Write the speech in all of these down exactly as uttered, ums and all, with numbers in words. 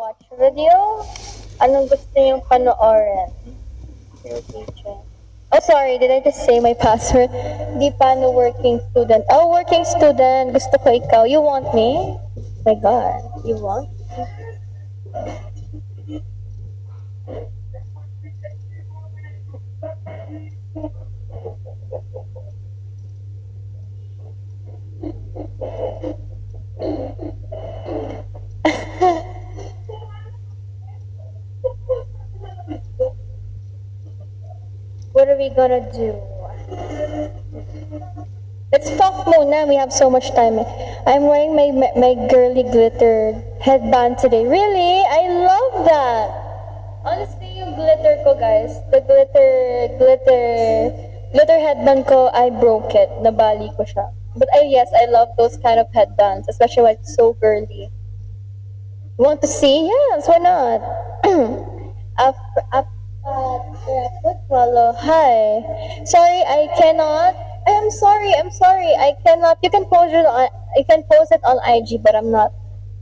watch video? Anong gusto niyong panoorin? Oh, sorry. Did I just say my password? Di pa no working student. Oh, working student. Gusto ko ikaw. You want me? My God. You want? What are we gonna do? Let's talk muna. We have so much time. I'm wearing my my girly glitter headband today. Really? I love that. Honestly, yung glitter ko, guys, the glitter, glitter, glitter headband ko, I broke it. Nabali ko siya. But I, yes, I love those kind of headbands, especially when it's so girly. You want to see? Yes, why not? Up, up, Follow. Hi. Sorry, I cannot. I am sorry. I'm sorry. I cannot. You can post it on. You can post it on I G, but I'm not.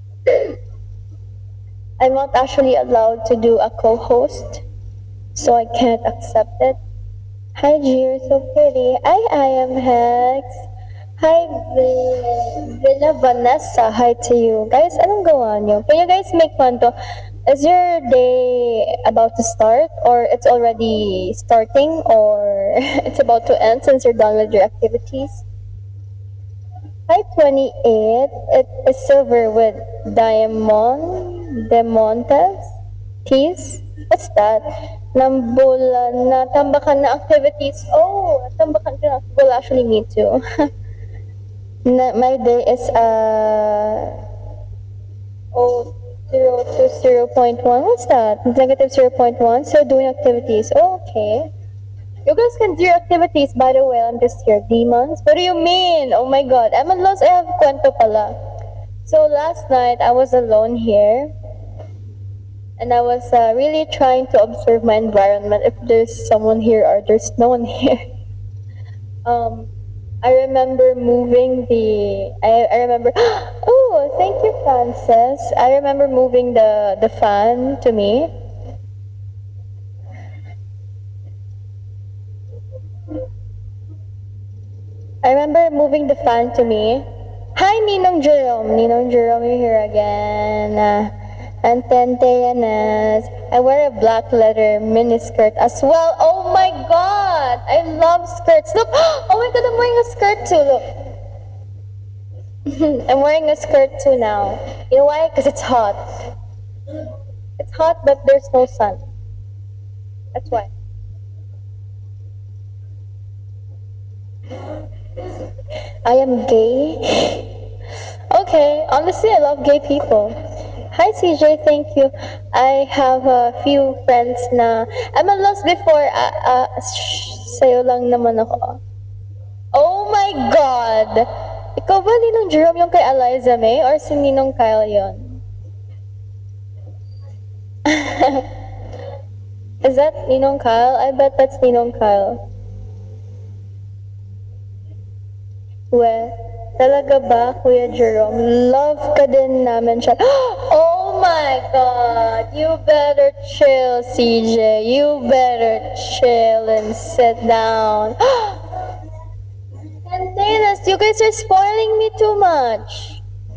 I'm not actually allowed to do a co-host, so I can't accept it. Hi, G. You're so pretty. I I am Hex. Hi, Villa Vanessa. Hi to you guys. Anong gawa niyo? Can you guys make fun to? Is your day about to start, or it's already starting, or it's about to end since you're done with your activities? Hi, twenty-eight. It is silver with diamond, demontes, teas. What's that? Nambulan na tambakan na activities. Oh, tambakan ka na. Well, actually, me too. na, my day is uh oh. zero to zero point one. What's that? Negative zero point one. So doing activities. Oh, okay. You guys can do your activities. By the way, I'm just here. Demons? What do you mean? Oh my God. I'm lost. I have kwento pala. So last night, I was alone here. And I was uh, really trying to observe my environment. If there's someone here or there's no one here. um... I remember moving the, I, I remember, oh, thank you, Frances. I remember moving the, the fan to me. I remember moving the fan to me. Hi, Ninong Jerome. Ninong Jerome, you're here again. Uh, Antenteanas. I wear a black leather miniskirt as well. Oh my God! I love skirts. Look! Oh my God, I'm wearing a skirt too. Look. I'm wearing a skirt too now. You know why? Because it's hot. It's hot, but there's no sun. That's why. I am gay. Okay, honestly, I love gay people. Hi C J, thank you. I have a few friends na I'm lost before. Uh, uh, sa'yo lang naman ako. Oh my God! Ikaw ba Ninong Jerome yung kay Eliza May or si Ninong Kyle yon? Is that Ninong Kyle? I bet that's Ninong Kyle. Well, talaga ba, Kuya Jerome? Love ka din namin siya. Oh my God! You better chill, C J. You better chill and sit down. Candelas, you guys are spoiling me too much.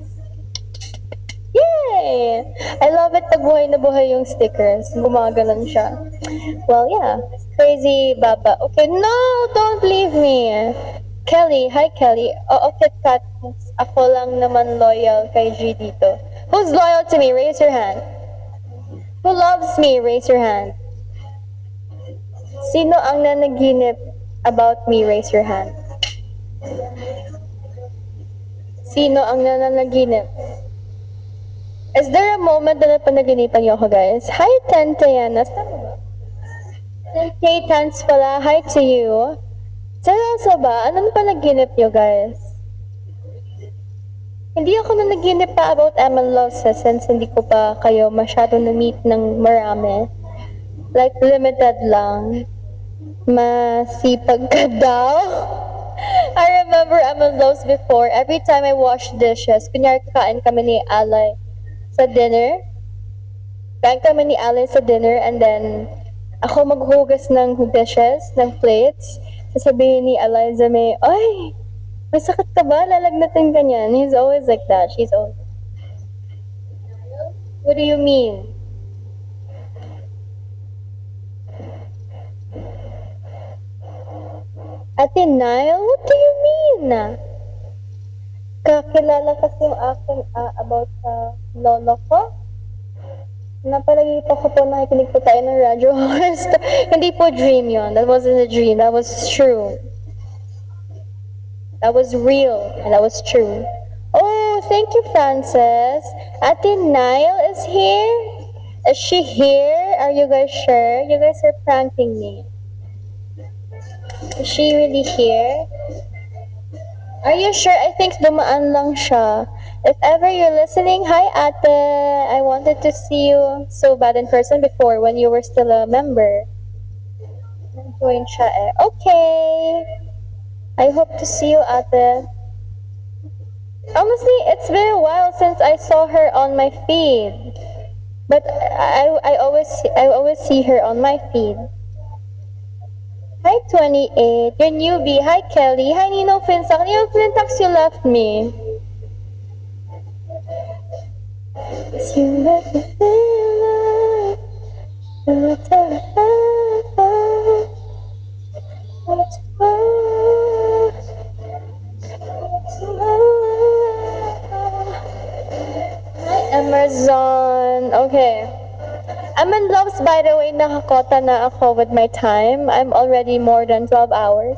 Yay! I love it. Buhay na buhay yung stickers. Gumagalan siya. Well, yeah. Crazy Baba. Okay, no! Don't leave me. Kelly, hi Kelly. Oo, KitKat. Ako lang naman loyal kay G dito. Who's loyal to me? Raise your hand. Who loves me? Raise your hand. Sino ang nanaginip about me? Raise your hand. Sino ang nananaginip? Is there a moment na napanaginipan niyo ako, guys? Hi, Tenteanas. Tama ba? ten K thanks pala. Hi to you. Seryoso ba? Anong panaginip nyo, guys? Hindi ako nanaginip pa about M L Love since hindi ko pa kayo masyado na-meet ng marami. Like, limited lang. Masipag ka daw. I remember M L Loves before. Every time I wash dishes, kunyari kakain kami ni Alay sa dinner, kain kami ni Alice sa dinner, and then ako maghugas ng dishes, ng plates. Sasabihin ni Eliza May, ay, may sakit ka ba? Lalagnatin ka niyan. He's always like that. She's always What do you mean? Ate Nile, what do you mean? Kakilala kasi yung akin uh, about sa lolo ko. Napalagita ko po, nakikinig po tayo ng radyo. Hindi po dream yon. That wasn't a dream. That was true. That was real. And that was true. Oh, thank you, Frances. Ate Nile is here? Is she here? Are you guys sure? You guys are pranking me. Is she really here? Are you sure? I think dumaan lang siya. If ever you're listening, hi ate. I wanted to see you so bad in person before when you were still a member. Join siya eh. Okay. I hope to see you ate. Honestly, it's been a while since I saw her on my feed. But I I always I always see her on my feed. Hi twenty-eight, you're newbie. Hi Kelly. Hi Nino Finsac. Nino Finsac, you left me. You let me feel like you're Hi Emerson. Okay. I'm in loves, by the way, nakakota na ako with my time. I'm already more than twelve hours.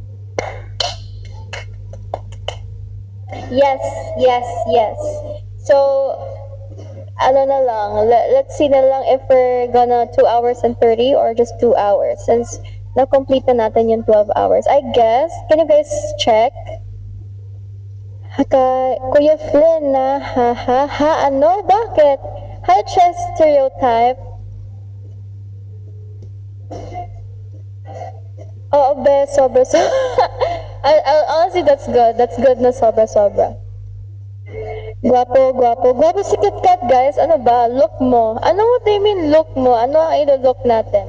Yes, yes, yes. So, ano na lang, let's see na lang if we're gonna two hours and thirty or just two hours since na-complete na natin yung twelve hours. I guess, can you guys check? Haka, Kuya Flynn na, ha ha ha, ano, bakit? Hi, Chess Stereotype. Oh, be, sobra, sobra. Honestly, that's good. That's good na sobra, sobra. Guwapo, guwapo. Guwapo si Kat, guys. Ano ba? Look mo. Ano what do you mean look mo? Ano ang ilo-look natin?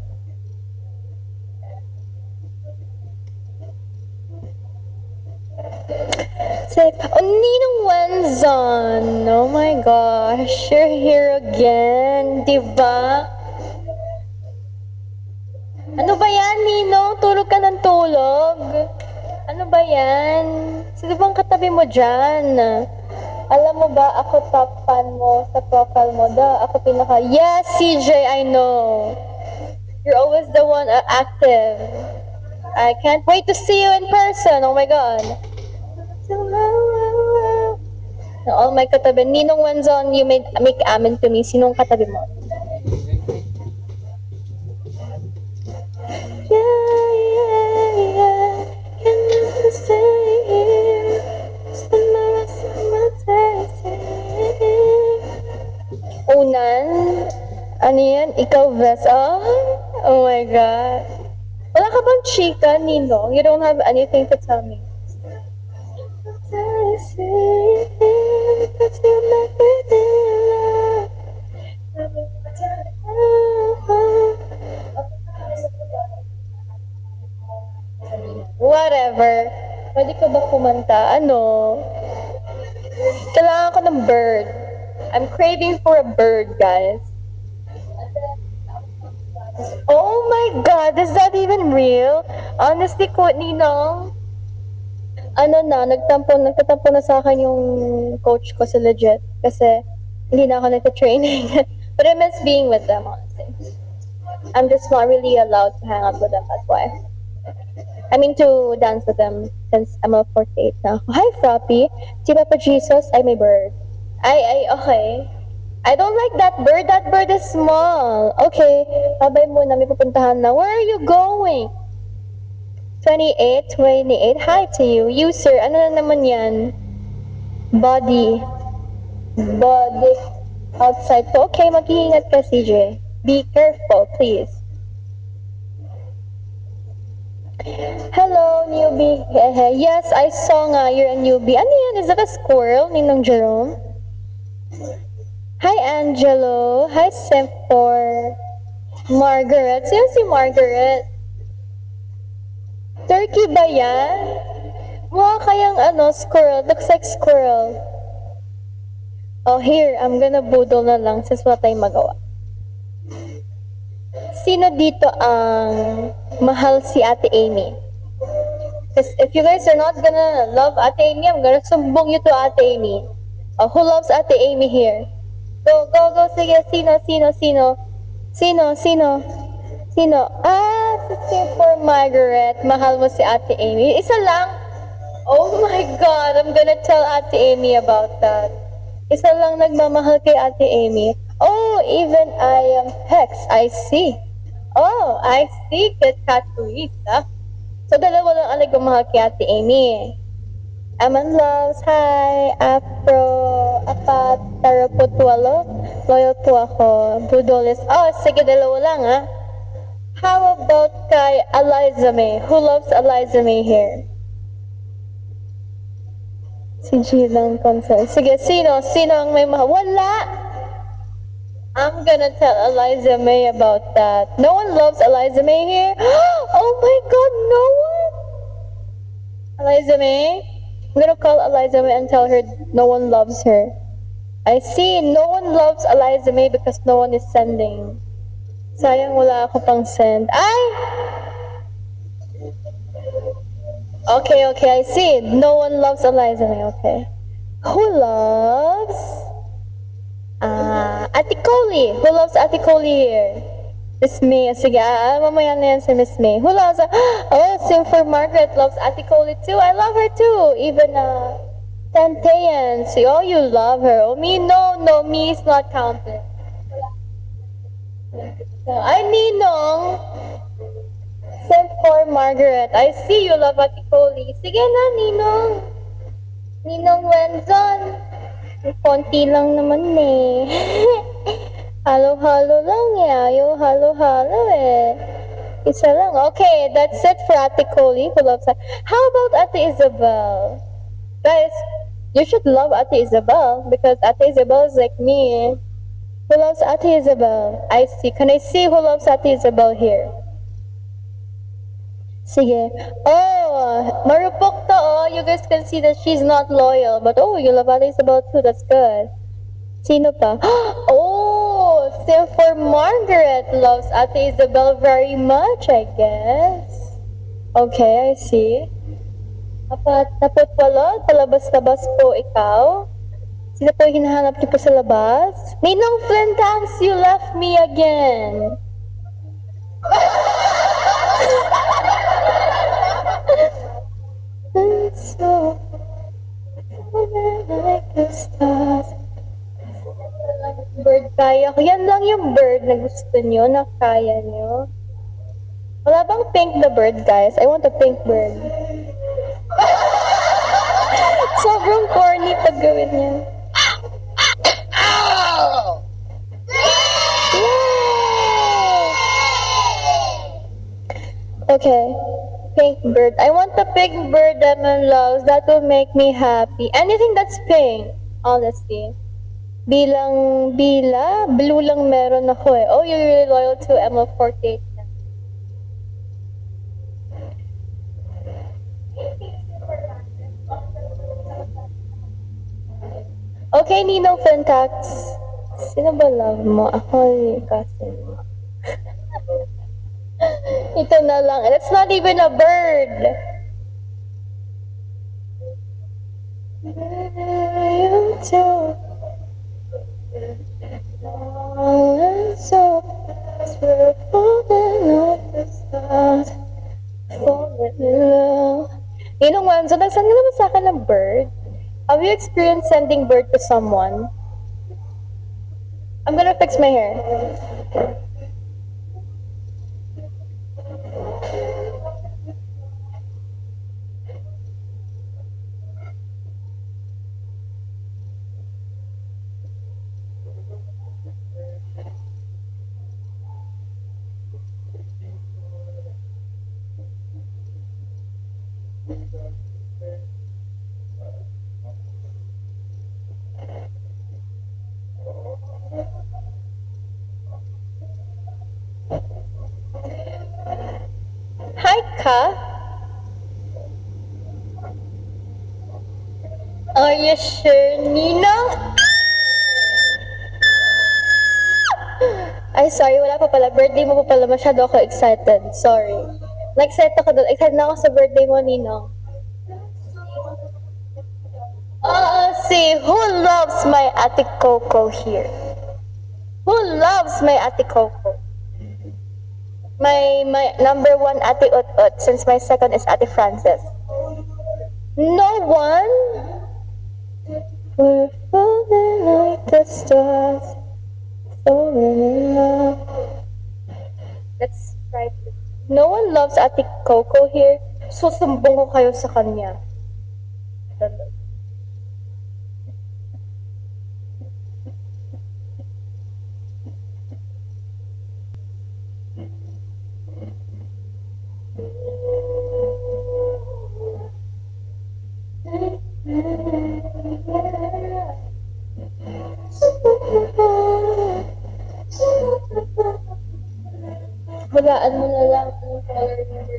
Oh, Ninong Wenzon. Oh my gosh. You're here again. Diba? Ano ba yan, Ninong? Tulog ka ng tulog? Ano ba yan? Sino bang katabi mo dyan? Alam mo ba, ako top fan mo sa profile mo. Da, ako pinaka... Yes, C J, I know. You're always the one uh, active. I can't wait to see you in person. Oh my God. All my katabi. Ninong Wenzon, you made make amen to me. Sinong katabi mo? Yeah, yeah, yeah. Can never stay here. Spend the rest of my days here. Unan? Ano yan? Ikaw, Ves? Oh? Oh my God. Wala ka bang chika, Ninong? You don't have anything to tell me. Whatever. Pwede ka ba kumanta? Ano? Kailangan ko ng bird. I'm craving for a bird, guys. Oh my God, is that even real? Honestly, ko, Ninong, ano na, nagtampo, nagtatampo na sa akin yung coach ko sa legit kasi hindi na ako nagka-training. But I miss being with them, honestly. I'm just not really allowed to hang out with them, that's why. I mean to dance with them since M N L forty-eight na. Hi, Froppy. Si Papa Jesus, ay may bird. Ay, ay, okay. I don't like that bird. That bird is small. Okay, babay muna, may pupuntahan na. Where are you going? twenty-eight, twenty-eight, hi to you. User, ano na naman yan? Body. Body. Outside po. Okay, mag-iingat ka, C J. Be careful, please. Hello, newbie. Yes, I saw nga you're a newbie. Ano yan? Is that a squirrel, Ninong Jerome? Hi, Angelo. Hi, Simfor. Margaret. Sino si Margaret? Turkey ba yan? Mukha kayang ano, squirrel. Looks like squirrel. Oh, here. I'm gonna boodle na lang since wala tayong magawa. Sino dito ang mahal si Ate Amy? Because if you guys are not gonna love Ate Amy, I'm gonna sumbong you to Ate Amy. Oh, who loves Ate Amy here? Go, go, go. Sige, sino, sino, sino? Sino, sino? Sino? Ah, si for Margaret. Mahal mo si Ate Amy. Isa lang? Oh my God, I'm gonna tell Ate Amy about that. Isa lang nagmamahal kay Ate Amy. Oh, even I am Hex. I see. Oh, I see. Kit Kat Luisa. So, dalawa lang ang nagmamahal kay Ate Amy. Aman Loves, hi. Afro, apat, taro po tuwalo. Loyal po ako. Budolis. Oh, sige, dalawa lang ah. How about kay Eliza May? Who loves Eliza May here? Si G lang concern. Sige, sino? Sino ang may mahal? Wala! I'm gonna tell Eliza May about that. No one loves Eliza May here? Oh my God, no one? Eliza May? I'm gonna call Eliza May and tell her no one loves her. I see, no one loves Eliza May because no one is sending. Sayang wala ako pang send. Ay! Okay, okay, I see. No one loves Eliza May, okay. Who loves? Ah, uh, Ate Coley. Who loves Ate Coley here? Miss May. Sige, ah, mamaya na yan si Miss May. Who loves? Oh, same for Margaret loves Ate Coley too. I love her too. Even uh, Tantayan. See, oh, you love her. Oh, me, no, no, me is not counted. Ay, Ninong. Same for Margaret. I see you love Ate Coley. Sige na, Ninong. Ninong Wenzon. Konti lang naman eh. Halo-halo lang eh. Ayaw halo-halo eh. Isa lang. Okay, that's it for Ate Coley who loves her. How about Ate Isabel? Guys, you should love Ate Isabel because Ate Isabel is like me. Who loves Ate Isabel? I see. Can I see who loves Ate Isabel here? Sige. Oh, marupok to oh. You guys can see that she's not loyal. But oh, you love Ate Isabel too. That's good. Sino pa? Oh, same for Margaret loves Ate Isabel very much, I guess. Okay, I see. Apat, napot walo, talabas-labas po ikaw. Sino po hinahanap niyo po sa labas? Ninong Flintax, you left me again. And so, like the stars. Bird kaya ko. Yan lang yung bird na gusto nyo, na kaya nyo. Wala bang pink na bird, guys? I want a pink bird. Sobrang corny pag gawin yan. Okay. Pink bird. I want the pink bird that man loves. That will make me happy. Anything that's pink, honestly. Bilang bila, blue lang meron ako eh. Oh, you're really loyal to M N L forty-eight. Okay, Ninong Fentax. Sino ba love mo? Ako yung cousin mo. Ito na lang. That's not even a bird. You too. So fast, we're falling off the stars. Falling in love. Ninong Wanzo, nagsend ka naman sa akin ng bird? Have you experienced sending bird to someone? I'm gonna fix my hair. Hi, Ka. Are you sure, Ninong? Ay, sorry, wala pa pala. Birthday mo pa pala. Masyado ako excited. Sorry. Na-excite ako doon. Excited na ako sa birthday mo, Ninong. Uh, see, who loves my Ate Coco here? Who loves my Ate Coco? My my number one Ate Ut Ut, since my second is Ate Frances. No one? We're falling like the stars. Let's try this. No one loves Ate Coco here. Susumbong ko kayo sa kanya. Hulaan mo na lang ang color number.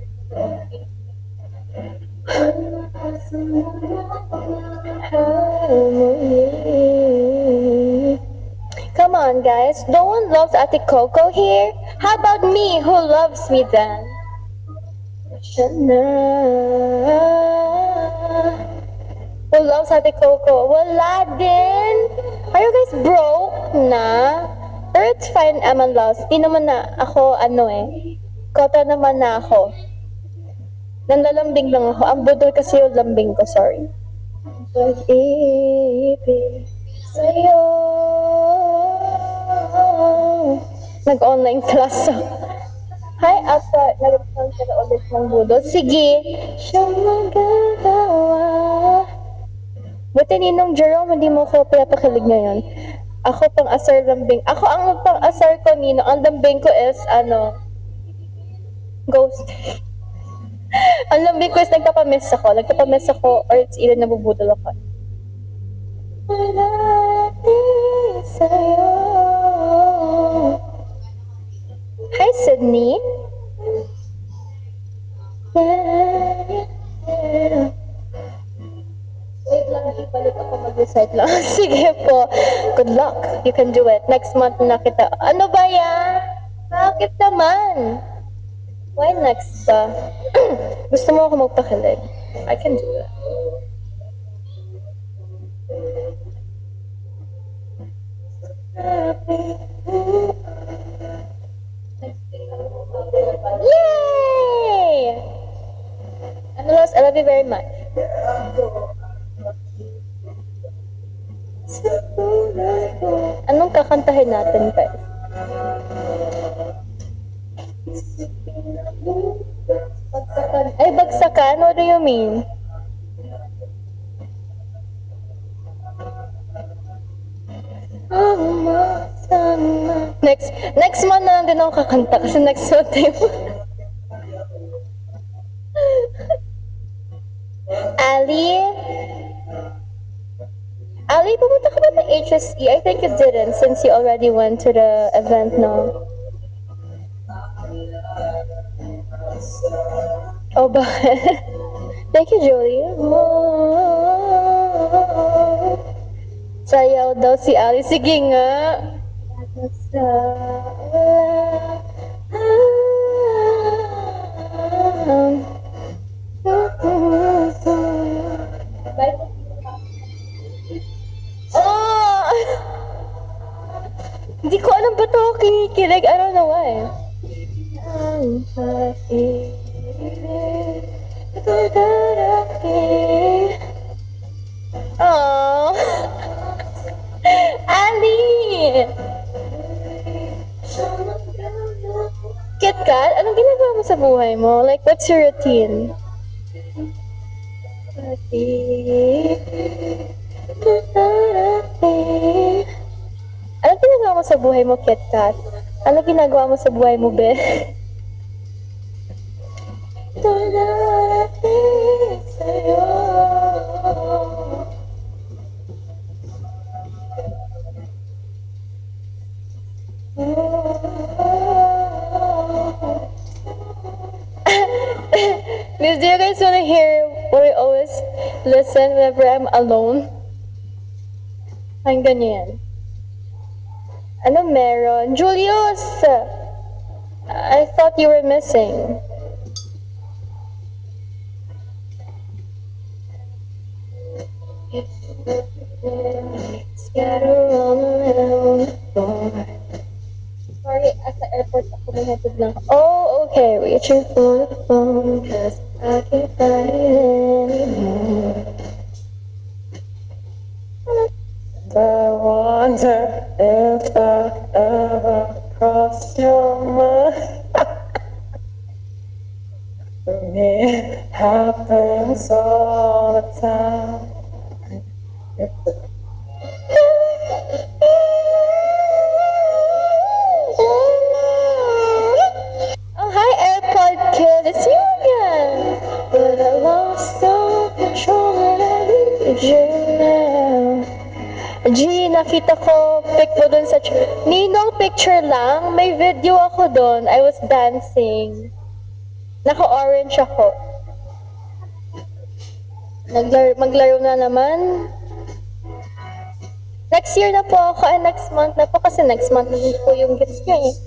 Come on, guys. No one loves Ate Coco here. How about me? Who loves me then? Who loves Ate Coco? Wala din. Are you guys broke na? Pero it's fine, Aman Laos. Di naman na ako, ano eh. Kota naman na ako. Nanlalambing lang ako. Ang budol kasi yung lambing ko, sorry. Pag-ibig sa'yo. Nag-online class. Hi, Ata. Nag-online ka na ulit ng budol. Sige. Siyang magagawa. Buti Ninong Jerome, hindi mo ko pinapakilig ngayon. Ako pang asar lambing. Ako ang pang asar ko, Nino. Ang lambing ko is, ano, ghost. Ang lambing ko is nagpapamiss ako. Nagpapamiss ako or it's either nabubudol ako. Hi, Sydney. Wait lang, ibalik ako mag-recite lang. Sige po. Good luck. You can do it. Next month na kita. Ano ba yan? Bakit naman? Why next pa? Gusto mo ako magpakilig? I can do that. Yay! Amelos, I love you very much. Anong kakantahin natin, guys? Bagsakan. Ay, bagsakan? What do you mean? Next, next month na lang din ako kakanta kasi next month tayo. Ali? Ali, pumunta ka ba ng H S E? I think you didn't since you already went to the event, no? Oh, bakit? Thank you, Julie. Sayaw daw si Ali. Sige nga. Oh! Hindi ko alam ba't ako kinikilig. I don't know why. Ang pag-ibig ito darating. Oh, Ali! KitKat, anong ginagawa mo sa buhay mo? Like, what's your routine? Anong ginagawa mo sa buhay mo, KitKat? Anong ginagawa mo sa buhay mo, Be? Darating sa'yo. Guys, do you guys want to hear what I always listen whenever I'm alone? Ang ganyan. Ano meron? Julius! I thought you were missing. Scatter all around the floor. Sorry, asa airport ako mahatid lang. Oh, okay. Reaching for the phone cause I can't find it anymore. I wonder if I ever crossed your mind. For me, it happens all the time. Oh, hi, AirPod kid. It's you again. But I lost all control and I need you now. G, nakita ko pic mo dun sa... Ninong picture lang. May video ako dun. I was dancing. Naka-orange ako. Naglaro, maglaro na naman. Next year na po ako, and next month na po kasi next month na po yung gifts niya eh.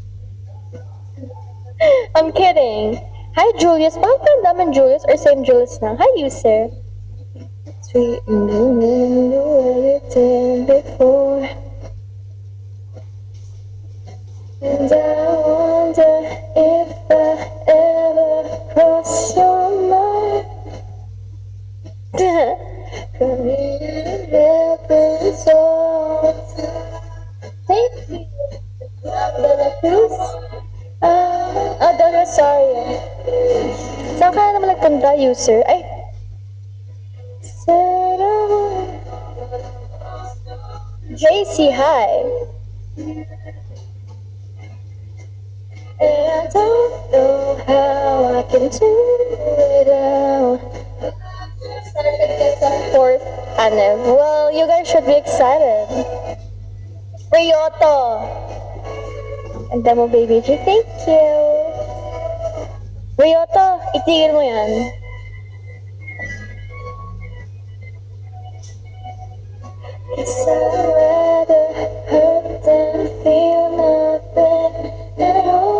I'm kidding. Hi Julius. Bakit ka naman Julius or same Julius na? Hi user. Sweet knew what you did before. And I wonder if I ever cross your mind. Thank you. Veracruz? Ah, uh, oh, Rosario. Saan ka naman nagpunta, user? Ay. J C, hi. And I don't know how I can do without. Fourth, Anne. Well, you guys should be excited. Ryoto. And demo baby G, thank you. Ryoto, itigil mo yan. Cause I'd rather hurt than feel nothing at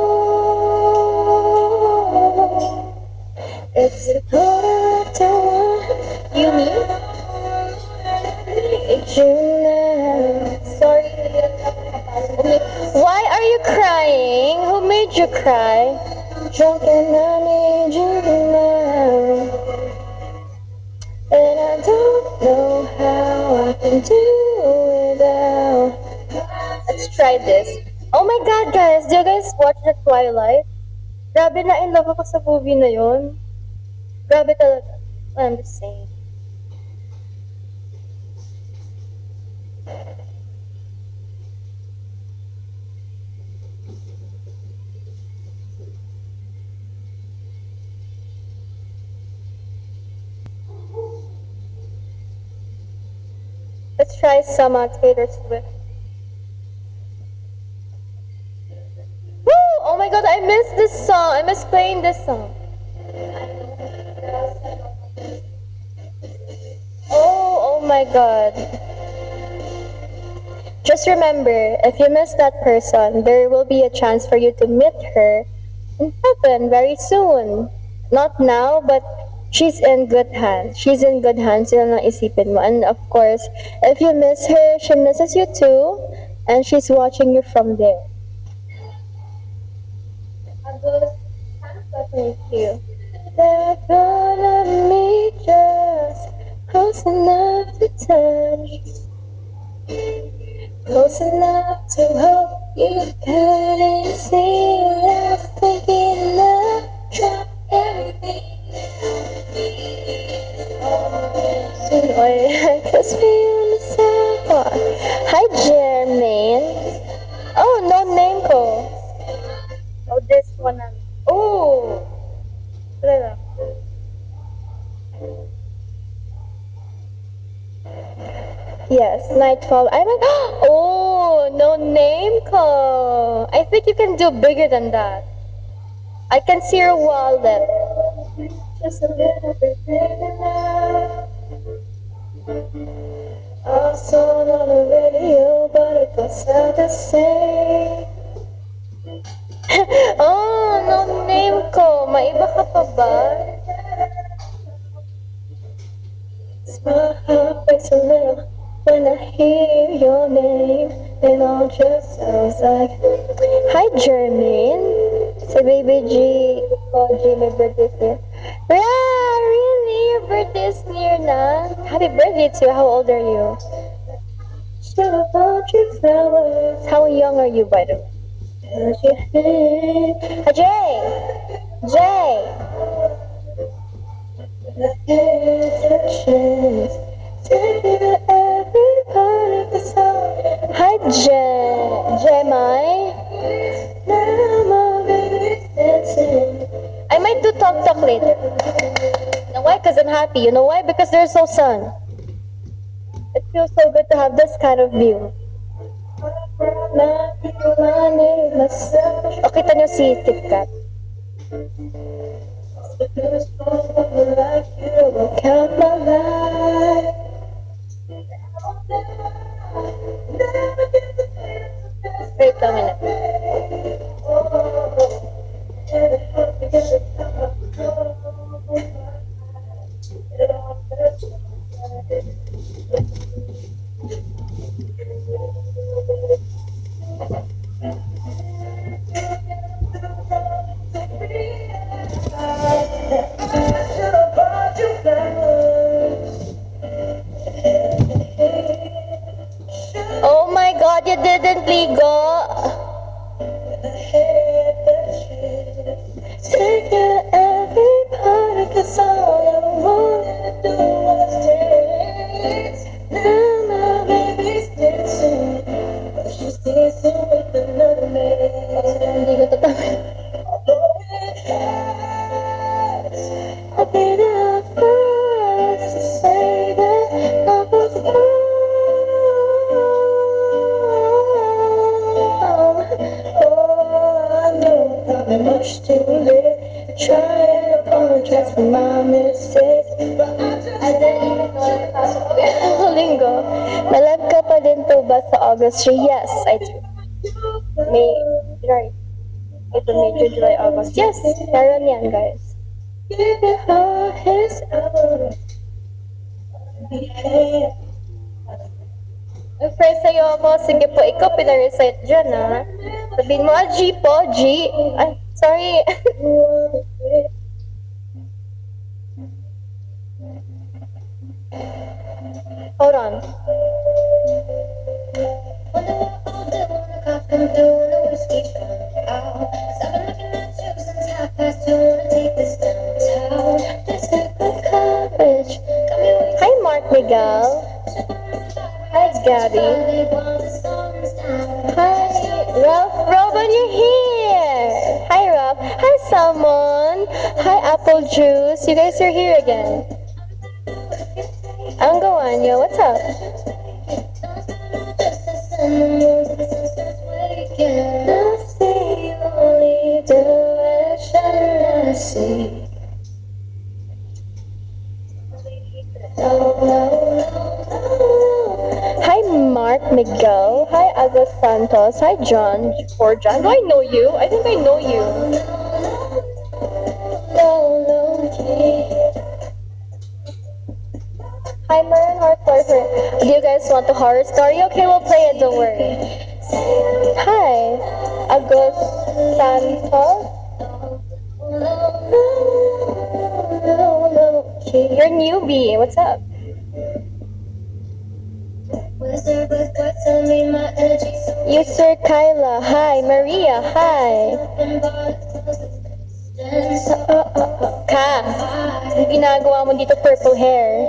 all. It's a quarter to one. You mean? It's you now. Sorry. Why are you crying? Who made you cry? Drunk and I need you now. And I don't know how I can do without. Let's try this. Oh my god, guys! Do you guys watch the Twilight? Grabe na in love ako sa movie na yun. Grabe talaga. I'm just saying. Let's try some uh, Taylor Swift. Woo! Oh my god, I missed this song. I miss playing this song. Oh, oh my god. Just remember, if you miss that person, there will be a chance for you to meet her in heaven very soon. Not now, but she's in good hands. She's in good hands. Yun ang isipin mo. And of course, if you miss her, she misses you too. And she's watching you from there. Thank you. They're gonna meet just close enough to touch. Close enough to hope you couldn't see what I was thinking of. Drop everything. I just feel the sound. Hi, Jermaine. Oh, no name ko. Oh, this one. Oh. Yes, Nightfall. I'm like, oh, no name ko. I think you can do bigger than that. I can see your wallet. just a little bit bigger now. I saw it on the radio, but it don't sound the same. Oh, no name ko. Maiba ka pa ba? My heart breaks a little when I hear your name. It all just sounds like. Hi, Jermaine. Si Baby G. Oh, G, my birthday is near. Yeah, really? Your birthday is near na? Happy birthday to you. How old are you? Should have bought you flowers. How young are you, by the way? Hi, Jay. Jay. Hi, Je- Jemai. I might do talk talk later. You know why? Because I'm happy. You know why? Because there's no sun. It feels so good to have this kind of view. O, kita nyo si Kit Kat. Count my life. Wait a minute. Oh my God, you didn't ligo. Take you every part, 'cause all I wanna do was taste. Now my baby's dancing, but she's dancing with another man. Hindi ko tatamin. I've been out first to say that I was wrong. Much too late. Try and apologize for my mistakes, but I didn't even know that pasok ko yung linggo. Nalive ka pa din to ba sa August three? Yes, I do. May, right. Ito, May, June, July, August. Yes, meron yan, guys. Nag-pray sa'yo ako. Sige po, ikaw pinarecite dyan, ha? Sabihin mo, ah, G po, G. Ay, sorry. Hold on. Hi, Mark Miguel. Hi, Gabby. Hi, Ralph. Robin, you're here. Hi, Ralph. Hi, Salmon. Hi, Apple Juice. You guys are here again. I'm going, yo. What's up? That's the only direction I see. Hi, Mark Miguel. Hi, Agos Santos. Hi, John. Or John. Do I know you? I think I know you. Hi, Marin Horror Story. Do you guys want the horror story? Okay, we'll play it. Don't worry. Hi, Agos Santos. You're a newbie. What's up? User Kyla. Hi. Maria. Hi. Uh, uh, uh, Ka. Yung ginagawa mo dito purple hair.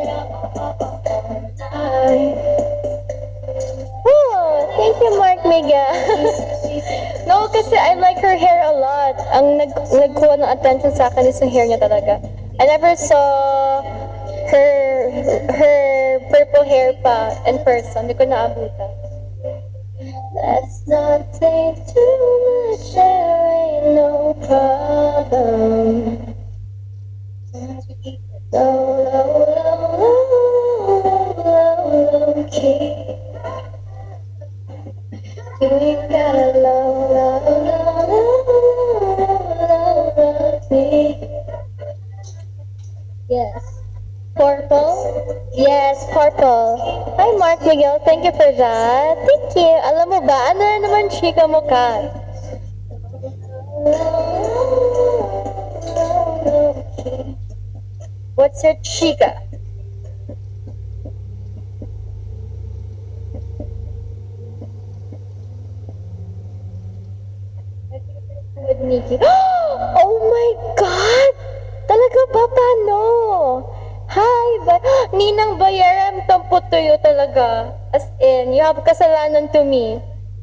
Oh, thank you, Mark Mega. No, kasi I like her hair a lot. Ang nag nagkuha ng attention sa akin is yung hair niya talaga. I never saw her her purple hair pa in person. Hindi ko naabutan. Let's not take too much, there ain't no problem. Yes. Purple? Yes, purple. Hi, Mark Miguel. Thank you for that. Thank you. Alam mo ba, ano na naman chika mo, Kat? What's your chika? With Nikki. Oh my God! Talaga ba? Paano? Hi, ba Ninang Bayaram tampo tuyo talaga. As in, you have kasalanan to me.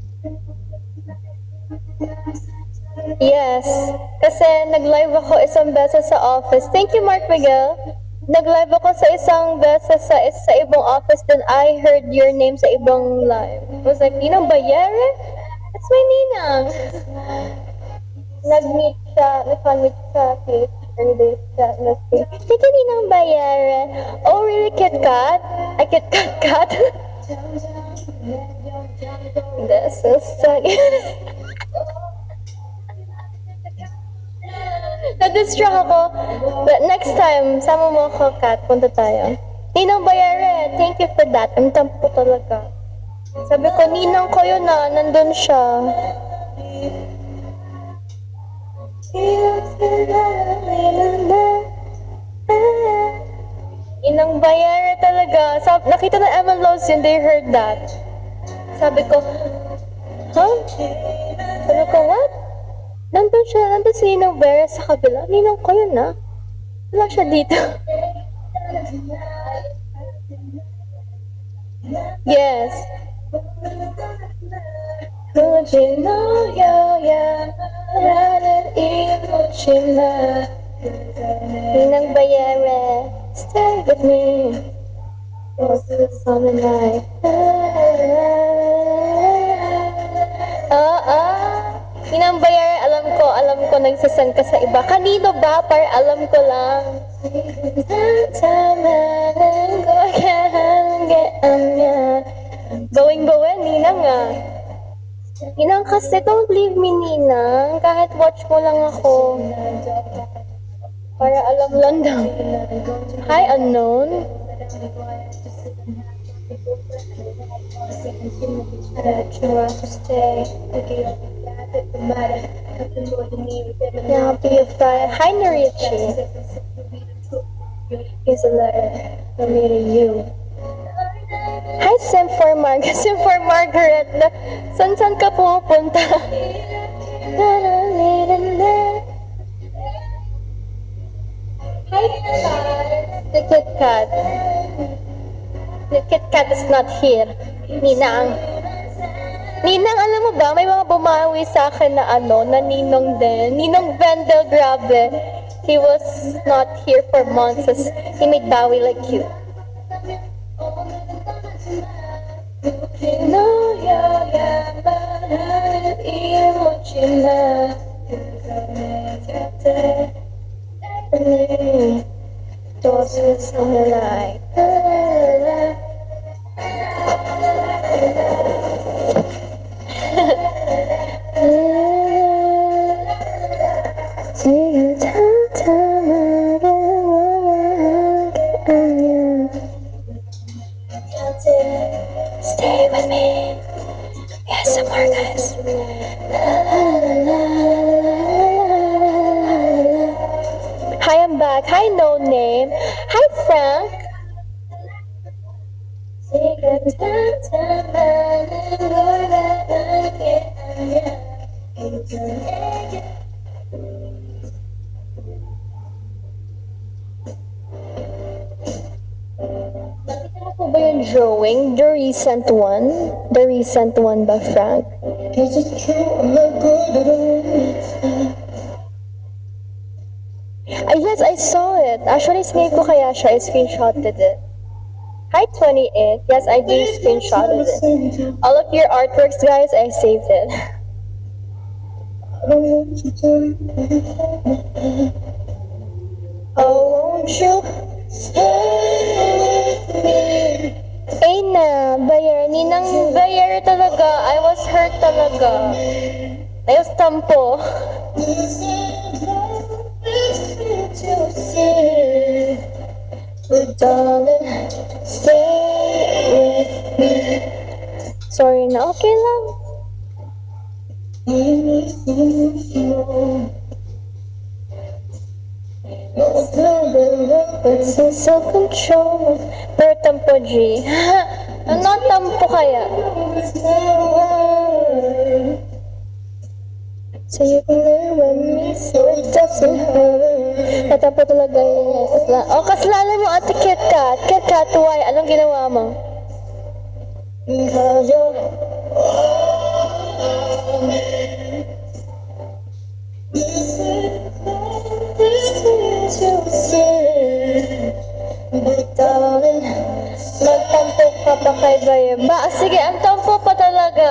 Yes. Kasi nag-live ako isang beses sa office. Thank you, Mark Miguel. Nag-live ako sa isang beses sa, sa ibang office. Then I heard your name sa ibang live. I was like, Ninang Bayaram? That's my Ninang. Nag-meet siya, nag-meet siya kay early siya. Thank you, Ninang Bayaran. Oh, really, Kit Kat? I Kit Kat Kat? That's so sad. Na-distract ako. But next time, sama mo ako, Kat. Punta tayo. Ninang Bayaran, thank you for that. Ang tampo talaga. Sabi ko, Ninang ko yun na. Nandun siya. Inang Bayara talaga. Sab nakita na M N L forty-eight yun, they heard that. Sabi ko, huh? Sabi ko, what? Nandun siya, nandun si Inang Bayara sa kabila. Ninang ko yun na. Wala siya dito. Yes. Ninang Bayara, stay with me. On the night. Ah, ah. Ninang Bayara, alam ko, alam ko nagsasan ka sa iba. Kanino ba? Para alam ko lang. Going-going, Ninang ah. Ninang kasi, don't leave me, Ninang. Kahit watch mo lang ako. Para alam lang daw. Hi, unknown. Hi, Narichi. Here's a letter from me to you. Hi, Sim for Margaret. Sim for Margaret. San-san ka pupunta? Hi, the Kit Kat. The Kit Kat is not here. Ninang. Ninang, alam mo ba, may mga bumawi sa akin na ano, na Ninong din. Ninong Vendel, grabe. He was not here for months. He made bawi like you. Doses on the light. Stay with me. Yes, some more guys. Hi, I'm back. Hi, no name. Hi, Frank. Ano ba yung drawing? The recent one? The recent one ba, Frank? Is it true? I'm not good at all. Uh, yes, I saw it. Actually, snake ko kaya siya. I screenshotted it. Hi, twenty-eight. Yes, I do screenshotted it. All of your artworks, guys, I saved it. Oh, won't you stay with me? Ay na, bayar. Ninang bayar talaga. I was hurt talaga. I was tampo. Darling, stay with me. Sorry na, okay lang. With some self-control. Pero tampo, G. Ano tampo kaya? So you can live with me so it doesn't hurt. Natampo talaga yun. Kasla oh, kaslanan mo ate Kit Kat. Kit Kat, why? Anong ginawa mo? Because you're darling, magtampo ka pa kay Baye. Ba, sige, ang tampo pa talaga.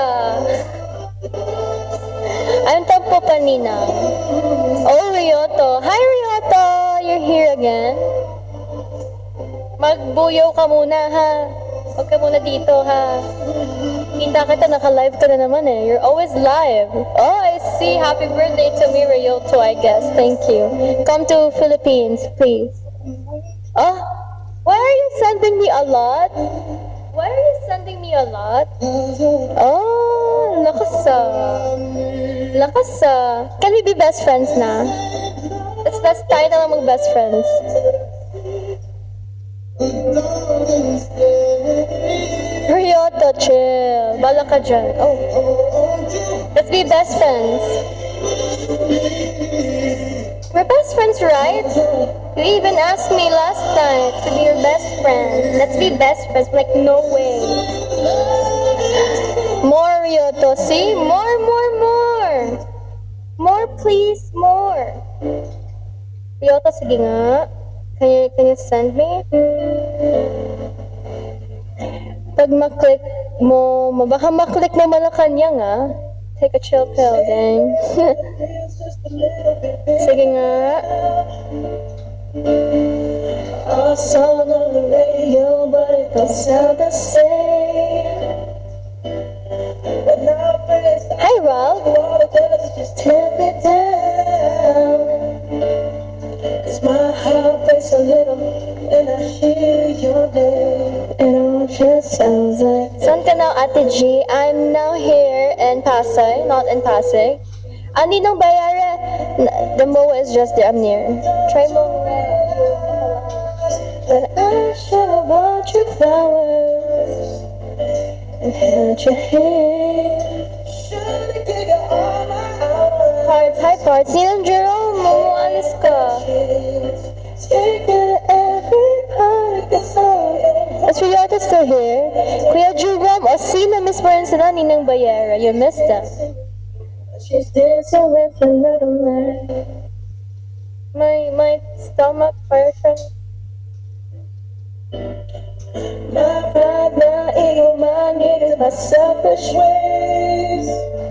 Ang tampo pa, Nina. Oh, Ryoto. Hi, Ryoto! You're here again. Magbuyaw ka muna, ha? Huwag ka muna dito, ha? Kita kita, naka-live ka na naman, eh. You're always live. Oh, I see. Happy birthday to me, Ryoto, I guess. Thank you. Come to Philippines, please. Oh, why are you sending me a lot? Why are you sending me a lot? Oh, lakas ah. Lakas ah. Can we be best friends na? Let's best tayo na lang mag-best friends. Ryoto, chill. Bala ka dyan. Oh. Let's be best friends. We're best friends, right? You even asked me last time to be your best friend. Let's be best friends. Like, no way. More, Ryoto. See? More, more, more. More, please. More. Ryoto, sige nga. Can you, can you send me? Pag maklik mo, baka maklik mo Malacanang, ah. Take a chill pill, dang. Sige nga. I saw on the radio, but it don't sound the same. Hi, Ralph. Just tip it down. Cause my heart beats a little when I hear your name. It all just sounds like. Saan ka now, Ate G? I'm now here in Pasay, not in Pasig. Ani nang bayara? The M O A is just there. I'm near. Try mo. But I should have bought you flowers and held your hand. Should've gave you all my hours. Parts, hi Parts. Ninang Jerome, mumualis ka. Take it every part of the song. Is Ryoto still here? Kuya Jerome, o sino miss mo rin sila Ninang Bayera? You missed them. She's dancing with another man. My, my stomach person. My pride, my ego, my needs, my selfish ways.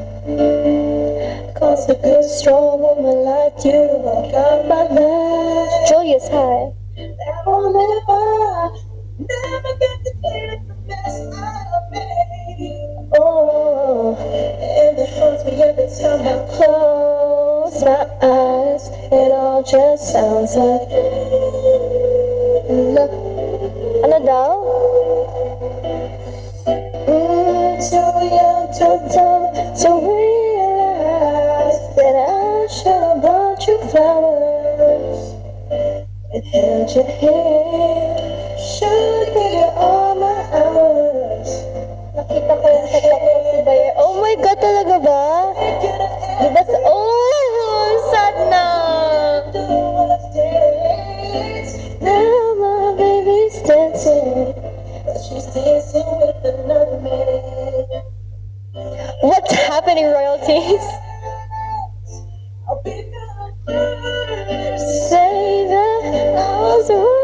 Cause a good, strong woman like you to walk out my life. Julius, hi. That will never, never get to get the best out of me. Oh, and it haunts me every time I close my eyes. It all just sounds like love. Ano daw? Mm, too young, too dumb to realize that I should have bought you flowers and held your hand. Should give you all my hours. Nakita ko yung tatlong si Bayer. Oh my God, talaga ba? Diba sa... Oh, sad na. Now my baby's dancing, but she's dancing with another man. What's happening, royalties? I'll be say that I was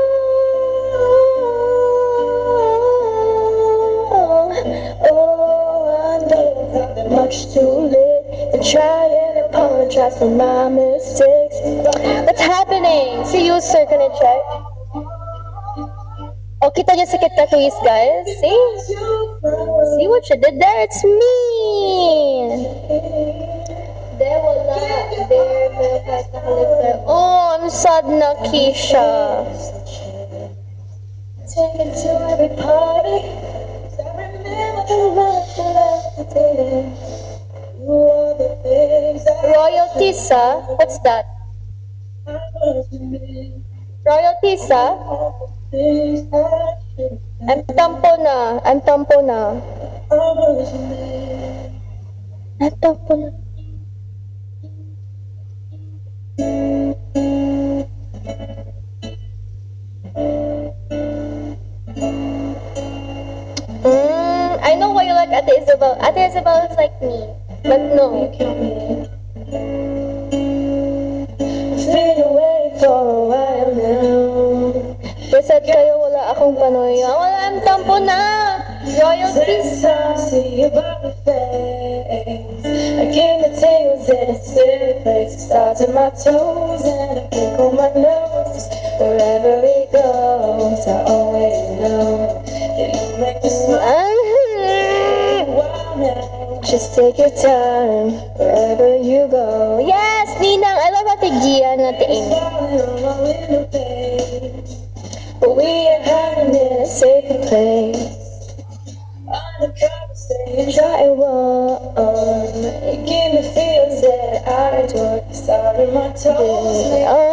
wrong. Oh, I know that much too late and try and apologize for my mistakes. What's happening? See you, sir. Can I check? Oh, kita niyo si Kit Kat Luis, guys? See? See what you did there? It's me! There, wala. There, may kahit nakalip there. Oh, I'm sad na, Keisha. Take it to every party. I remember the day. Royalties, ah? What's that? Royalties, ah? I'm tampo na. I'm tampo na. I'm tampo na. Mm, I know why you like Ate Isabel. Ate Isabel is like me. But no. Been away for a while now. Reset kayo, wala akong panoy. Wala, I'm tampo na. Royalties. See about the face. I came to tails in a silly place. Starting my toes and I pick on my nose. Wherever it goes, I always know that you make me smile. Just take your time, wherever you go. Yes, Ninang! I love Ate Gia na Ate but we are hiding in a safer place. Undercover, staying dry warm. You give me feels that I adore. Starting my toes.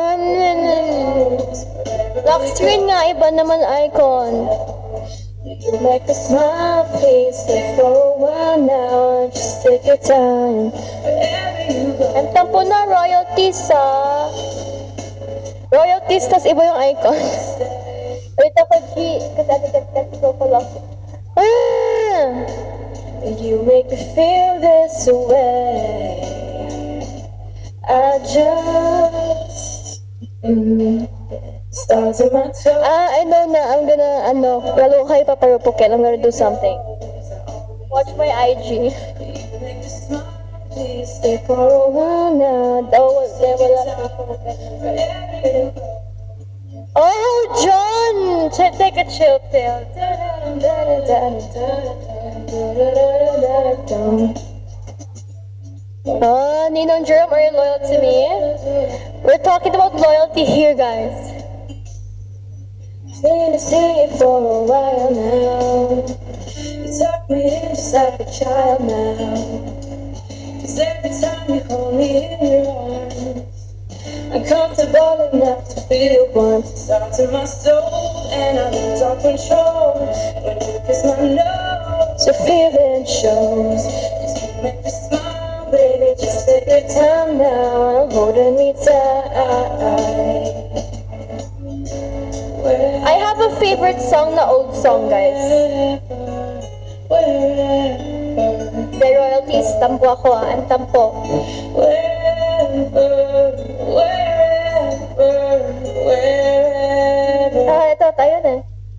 Lock screen nga, iba naman icon. You make me smile, please stay for a while now. Just take your time, wherever you go. Ang tampo na royalties, ah. Royalties, tas iba yung icon. Wait ako, G, kasi ati kasi ko ko lock. Ah! You make me feel this way. I just... Mm. Stars in my toe. Ah, I know na. I'm gonna, ano, lalo kayo paparupukin. I'm gonna do something. Watch my I G. Please stay for a while now. Though there will Oh, John! Take a chill pill. Oh, Ninong Jerome, are you loyal to me? We're talking about loyalty here, guys. Been to see it for a while now. You tuck me in just like a child now. Cause every time you hold me in your arms, I'm comfortable enough to feel warmth. It starts in my soul and I lose all control. When you kiss my nose, your feeling shows. Cause you make me smile, baby. Just take your time now. Holding me tight. I have a favorite song na old song, guys. The royalties, tampo ako ah. I'm tampo. Ah, ito, tayo na.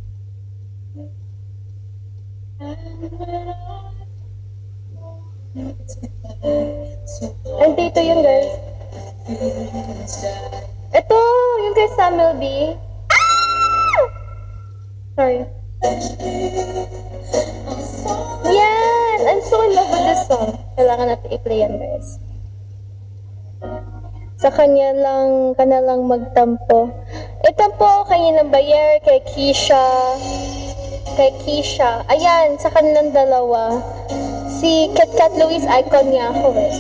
Andito yun, guys. Ito, yung kay Samuel B. Sorry. Yan! I'm so in love with this song. Kailangan natin i-play yan, guys. Sa kanya lang, kana lang magtampo. Itampo kay Ninang Bayer, kay Keisha, kay Keisha. Ayan, sa kanilang dalawa. Si Kit Kat Luis, icon niya ako eh.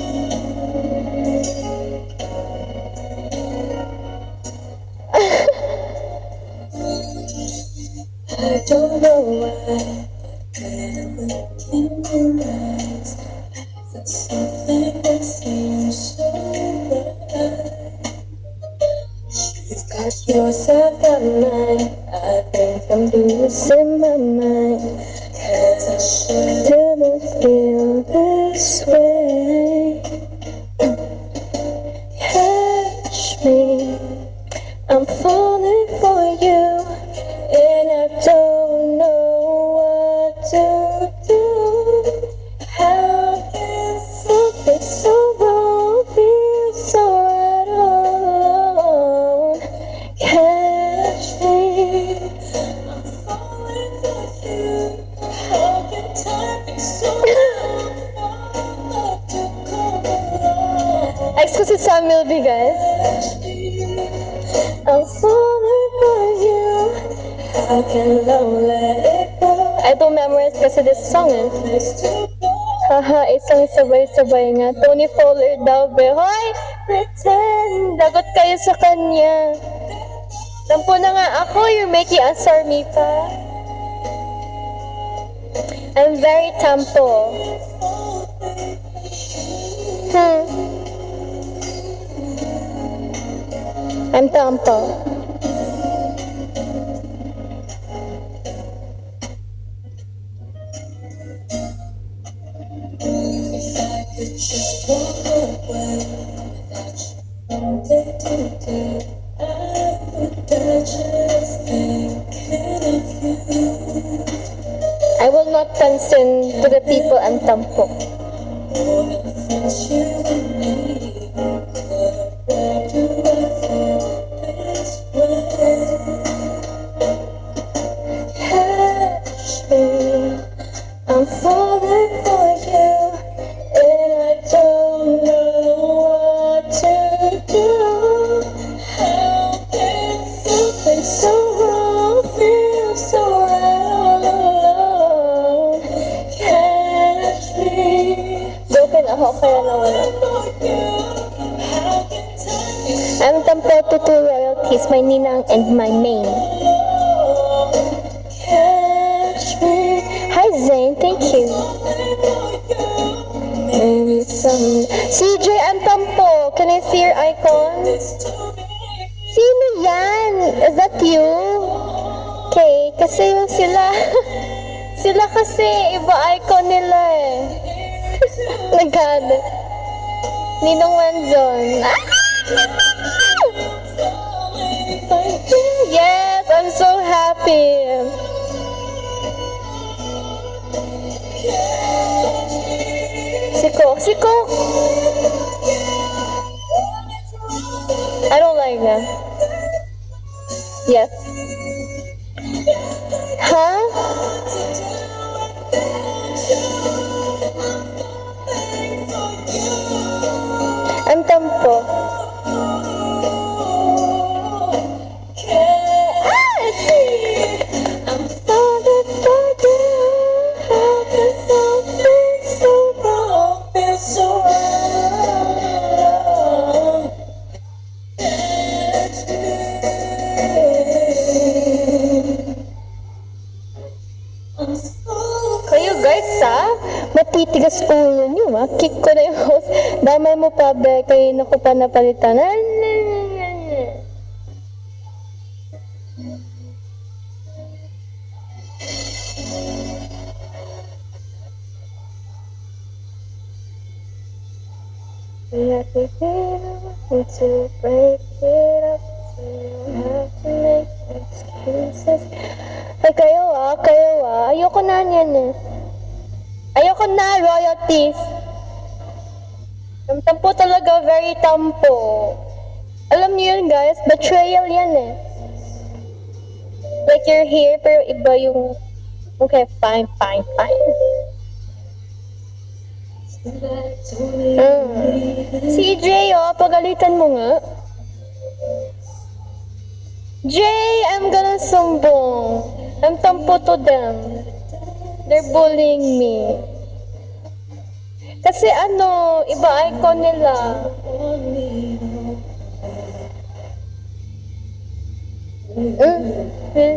I don't know why, but I look in your eyes. There's something that seems so bright. You've got yourself on mine. I think I'm losing my mind. Cause I shouldn't feel this way. Catch me, I'm falling for you. And I don't know what to do. How can something so wrong feel so right on? Catch me, I'm falling. Ex ko si Samuel B, guys. I'm falling for you. How can love let it go? I don't memorize kasi this song eh. Haha, isang sabay-sabay nga. Tony Fowler daw, be. Hoy! Pretend! Lagot kayo sa kanya. Tampo na nga ako, you're making us me pa. I'm very tampo. Hmm. I'm tampo. If I could just walk away without you, I would die just thinking of you. I will not listen to the people and tampo. All the things you need, why do I feel this way? Catch me, I'm falling for you, and I don't know what to do. How can something so wrong feel so right all alone? Catch me. Broken ako kaya nawala. I'm tampo to two royalties, my ninang and my main. Catch me. Hi Zane, thank you. Maybe some C J, I'm tampo. Can I see your icon? Sino yan? Is that you? Okay, kasi yung sila. Sila kasi, iba icon nila eh. Nagkada. Ninong Wanzon. Yes, I'm so happy. Siko, Siko. I don't like that. Yes. Huh? I'm tampo. Ah, it's me. I'm falling for you. How can something so wrong feel so wrong? Catch me. Kayo guys ha, matitigas ulo nyo ha. Kick ko na yung host. Damay mo pa be, kayo na ko pa napalitan. We have to get up to break it up, so you don't have to make excuses. Ay, kayo ah, kayo ah. Ayoko na yan eh. Ayoko na, royalties. Yung tampo talaga, very tampo. Alam niyo yun guys, betrayal yan eh. Like you're here, pero iba yung... Okay, fine, fine, fine. Mm. Si J, oh, pagalitan mo nga. Jay, I'm gonna sumbong. I'm tampo to them. They're bullying me. Kasi ano, iba icon nila. Mm. Mm.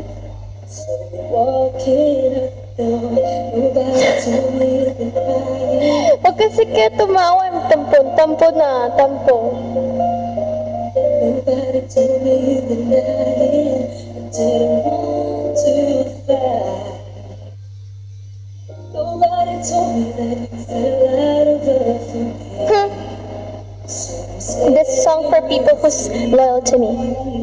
Huwag kasi kaya tumawa. Tampo, tampo na, tampo. Nobody told me the night I didn't want to fight. Nobody told me that you fell out of love for me. Hmm. This song for people who's loyal to me.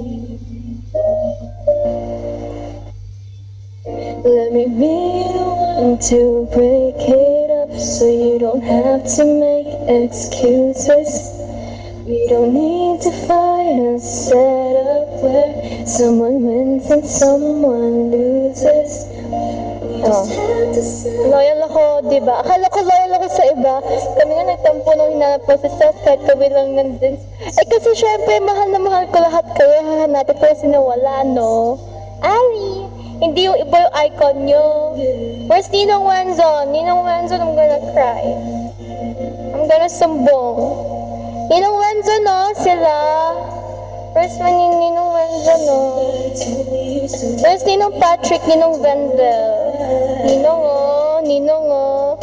Let me be the one to break it up, so you don't have to make excuses. We don't need to find a setup where someone wins and someone loses. Oh. Loyal ako, diba? Akala ko loyal nag-smile ako sa iba. Kami nga nagtampo nung hinanap ko si Sas kahit kami lang nandun. Eh kasi syempre, mahal na mahal ko lahat kayo. Hahanapin ko kasi nawala, no? Ali! Hindi yung iba yung icon nyo. Where's Ninong Wenzo? Ninong Wenzo, I'm gonna cry. I'm gonna sumbong. Ninong Wenzo, no? Sila. Where's man yung Ninong Wenzo, no? Where's Ninong Patrick, Ninong Vendel? Ninong, oh. Ninong, oh.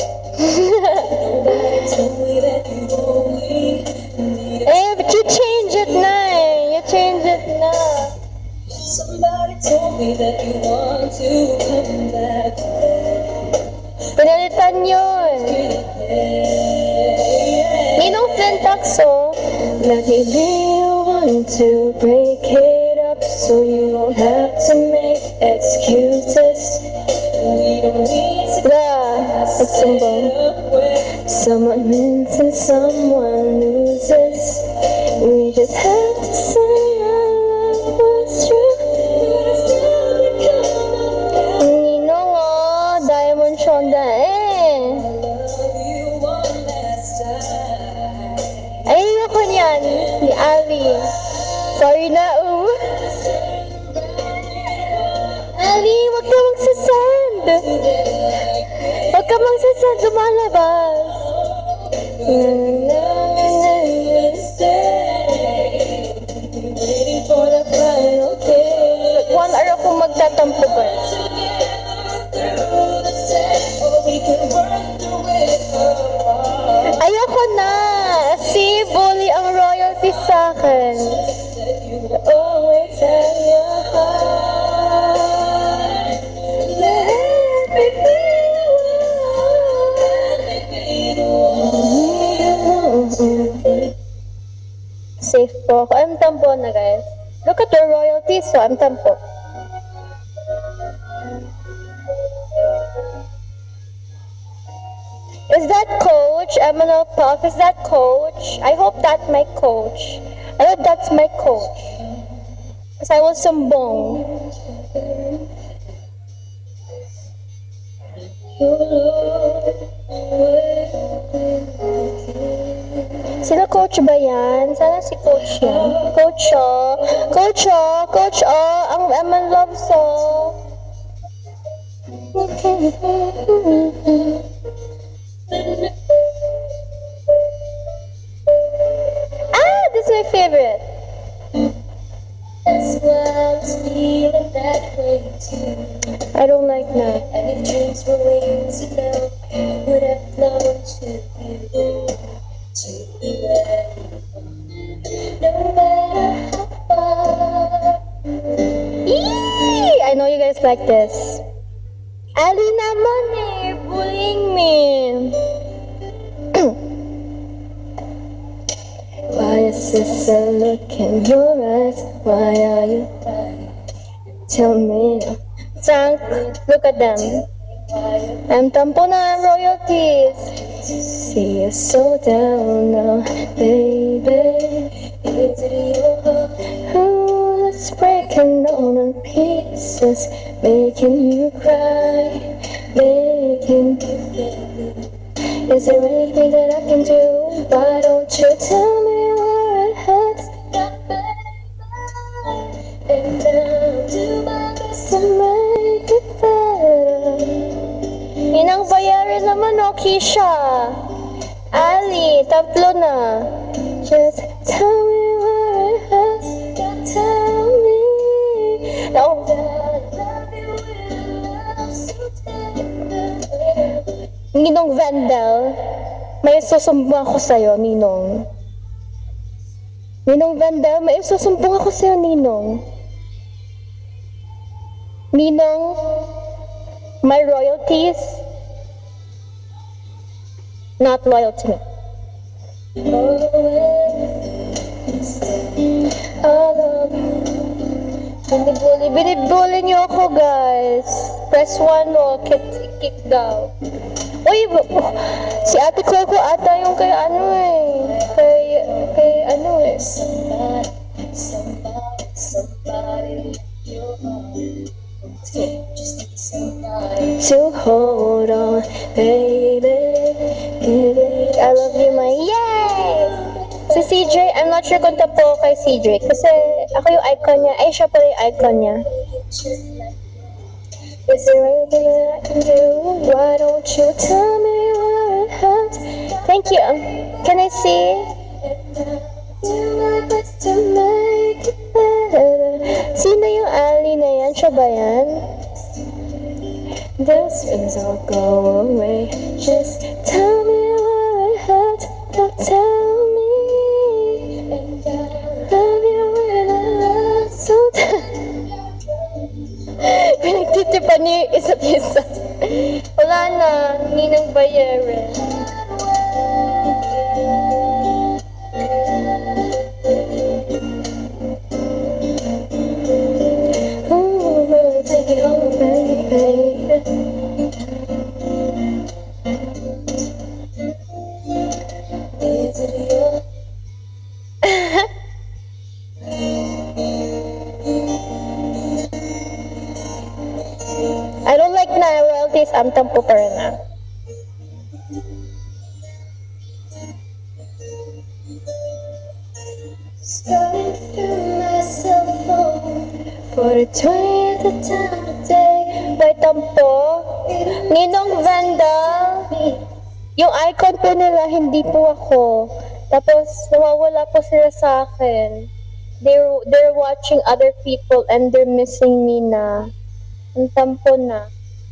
Eh, but you change it na eh. You change it na. Somebody told me that you want to come back. Pinalitan yun. Ninong Flintaxo. Let me be the one to break it up so you don't have to make excuses. We don't need to Yeah, it's symbol. someone wins and someone loses. We just have to say our love was true. Ninong, oh. Diamond Shonda, eh. Ay, ako niyan. Ni Ali. Sorry na, uh. Ali, wag ka magsasend. Wag ka magsasend. Lumalabas. Waiting for the final kiss. One hour ako magtatampo ba? Ayoko na. Si bully ang royalty sa akin. Always have your heart. Let me be the one. Safe po ako. I'm tampo na, guys. Look at the royalties, so I'm tampo. Is that coach? M N L Puff, is that coach? I hope that's my coach. I hope that's my coach. Because I was sumbong. Sino coach ba yan? Sana si coach yan. Coach oh. Coach oh. Coach oh. Ang M N Loves oh. Ah, this is my favorite. That's why I was feeling that way too. I don't like that. And if dreams were wings, you know, I would have flown to you. To be ready. No matter how far. Eee! I know you guys like this. Ali naman eh, you're bullying me. Why is this a look in your eyes? Why are you crying? Tell me now. Frank, look at them. I'm tampo na royalties. See you so down now, baby. Is it your heart? Oh, it's breaking down in pieces, Making you cry, making you feel. Is there anything that I can do? Why don't you tell me where it hurts? And I'll do my best to make it better. Inang bayarin naman o, Keisha. Ali, tatlo na. Just tell me where it hurts. Tell me. No. Ninong Vendel, may susumbong ako sa'yo, Ninong. Ninong Vendel, may susumbong ako sa'yo, Ninong. Ninong, my royalties, not loyal to me. Binibuli, binibuli niyo ako, guys. Press one o, kick, kick down. Uy, si Ate Coco ata yung kay ano eh. Kay, kay ano eh. Somebody, somebody, somebody, your heart. Just need somebody to hold on, baby. Si C J, I'm not sure kung tapo kay C J. Kasi ako yung icon niya. Ay, siya pala yung icon niya. Is there anything that I can do? Why don't you tell me where it hurts? Thank you. Can I see? Do my best to make it better. Sino yung Ali na yan? Siya ba yan? Those things all go away. Just tell me where it hurts. Don't tell me. And I love you when I love so pinagtitipan niyo yung isa't isa. Wala na, hindi nang bayaran. Ooh, take it home, baby. I don't like na royalties. I'm tampo pa rin na. Scrolling through my cell phone for the twentieth time of day. May tampo. Ninong Vandal. Yung icon po nila, hindi po ako. Tapos, nawawala po sila sa akin. They're, they're watching other people and they're missing me na. Ang tampo na.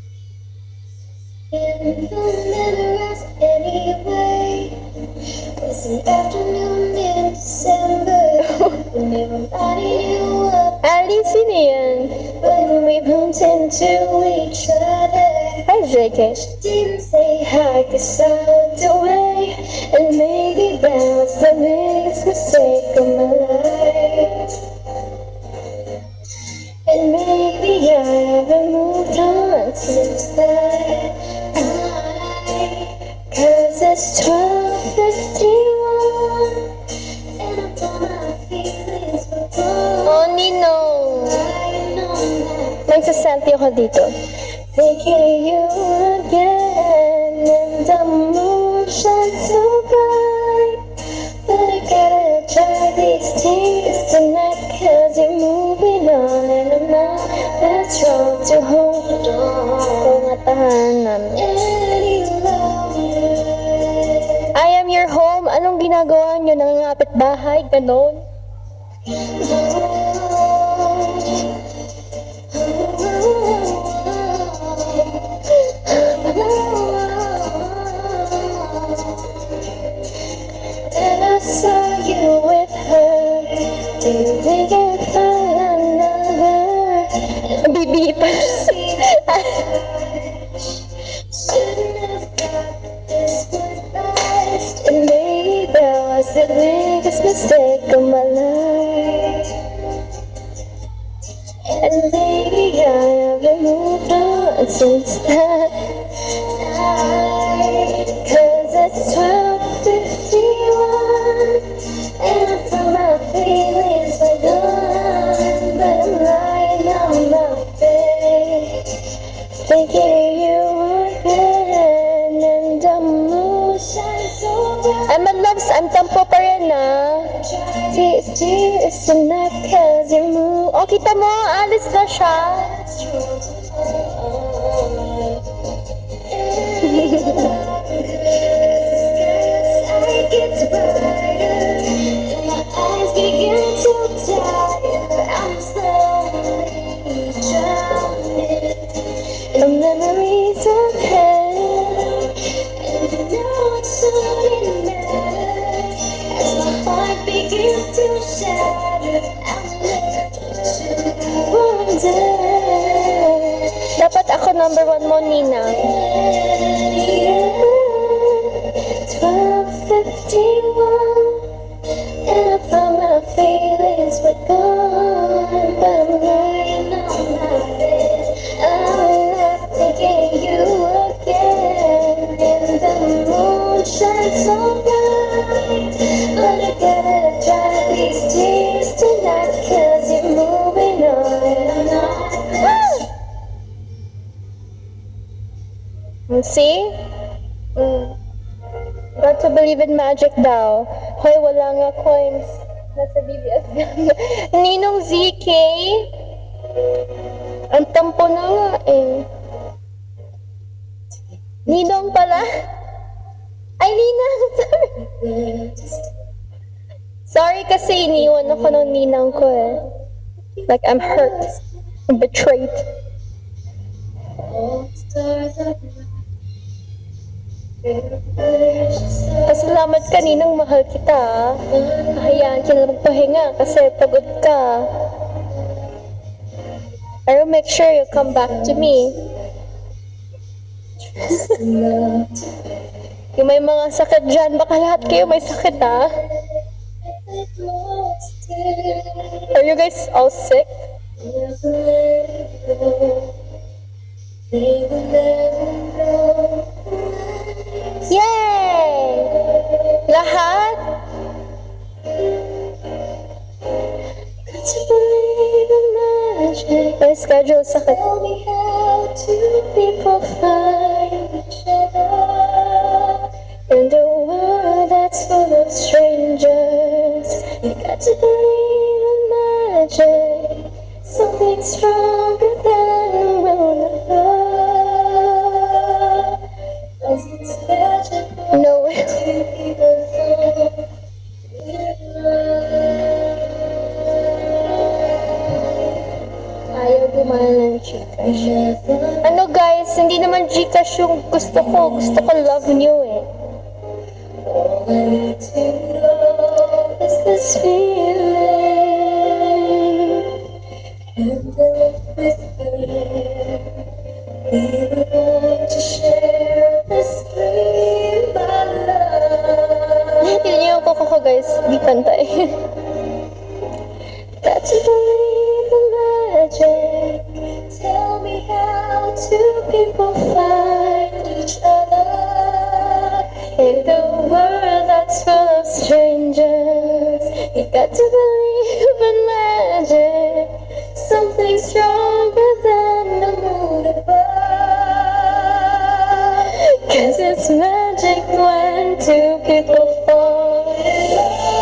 And you'll never ask anyway. It's an afternoon in December when everybody knew up. Ali, sino yan? When we bumped into each other. Hi, J K. Didn't say hi 'cause I looked away. And maybe that was the biggest mistake of my life. And maybe I haven't moved on since that night. 'Cause it's twelve fifty-one and I thought my feelings were gone. Oh, Ninong. I know that Nagsasenti ako dito. thinking you again and the moon shines so bright. But I gotta dry these tears tonight 'cause you're moving on and I'm not that strong to hold on. Pangatahanan. Any longer. I am your home. Anong ginagawa nyo? Nangangapit bahay? Ganon? And I saw you with her. Do you think I'd find another? Bibi pa siya. Shouldn't have got this one last. And maybe that was the biggest mistake of my life. And maybe I haven't moved on since that night. 'Cause it's twelve fifty-one and I thought my feelings were gone. But I'm lying on my bed thinking of you again. And the moon shines so bright. I'm a loves. I'm tampo pa rin ah. These tears tonight 'cause you move. Oh, kita mo, alis na siya. The memories of hell, and you know it's shouldn't matter. As my heart begins to shatter, I'm left to wonder. Dapat ako number one mo, Nina. twelve fifty-one and I thought my feelings were gone, but I'm lying on my bed. I'm not thinking you again, and the moon shines so bright. But I gotta dry these tears tonight 'cause you're moving on and I'm not. See? Mm. Got to believe in magic daw. Hoy, wala nga coins. Nasa B B S. Ninong Z K? Ang tampo na nga eh. Ninong pala? Ay, Ninang! Sorry. Sorry kasi iniwan ako ng ninang ko eh. Like, I'm hurt. I'm betrayed. Pasalamat ka, Ninang, mahal kita. Hayaan kita na magpahinga kasi pagod ka. I will make sure you come back to me. Yung may mga sakit dyan, baka lahat kayo may sakit ha? Are you guys all sick? Yay! Lahat? My schedule sakit. Tell me how two people find each other in the world that's full of strangers. You got to believe in magic, something stronger than the will of love. 'Cause it's magic. No way. Two people fall in love. Ayaw gumana ng Gcash. Ano guys, hindi naman Gcash yung gusto ko. Gusto ko love nyo eh. All I need to know is this feeling. And then with her, we were born to share this dream by love. Tignan niyo yung koko ko guys, di kantay. Got to believe in magic. Tell me how two people find each other in the world that's full of strangers. You got to believe in magic, something stronger than the moon above. 'Cause it's magic when two people fall in love.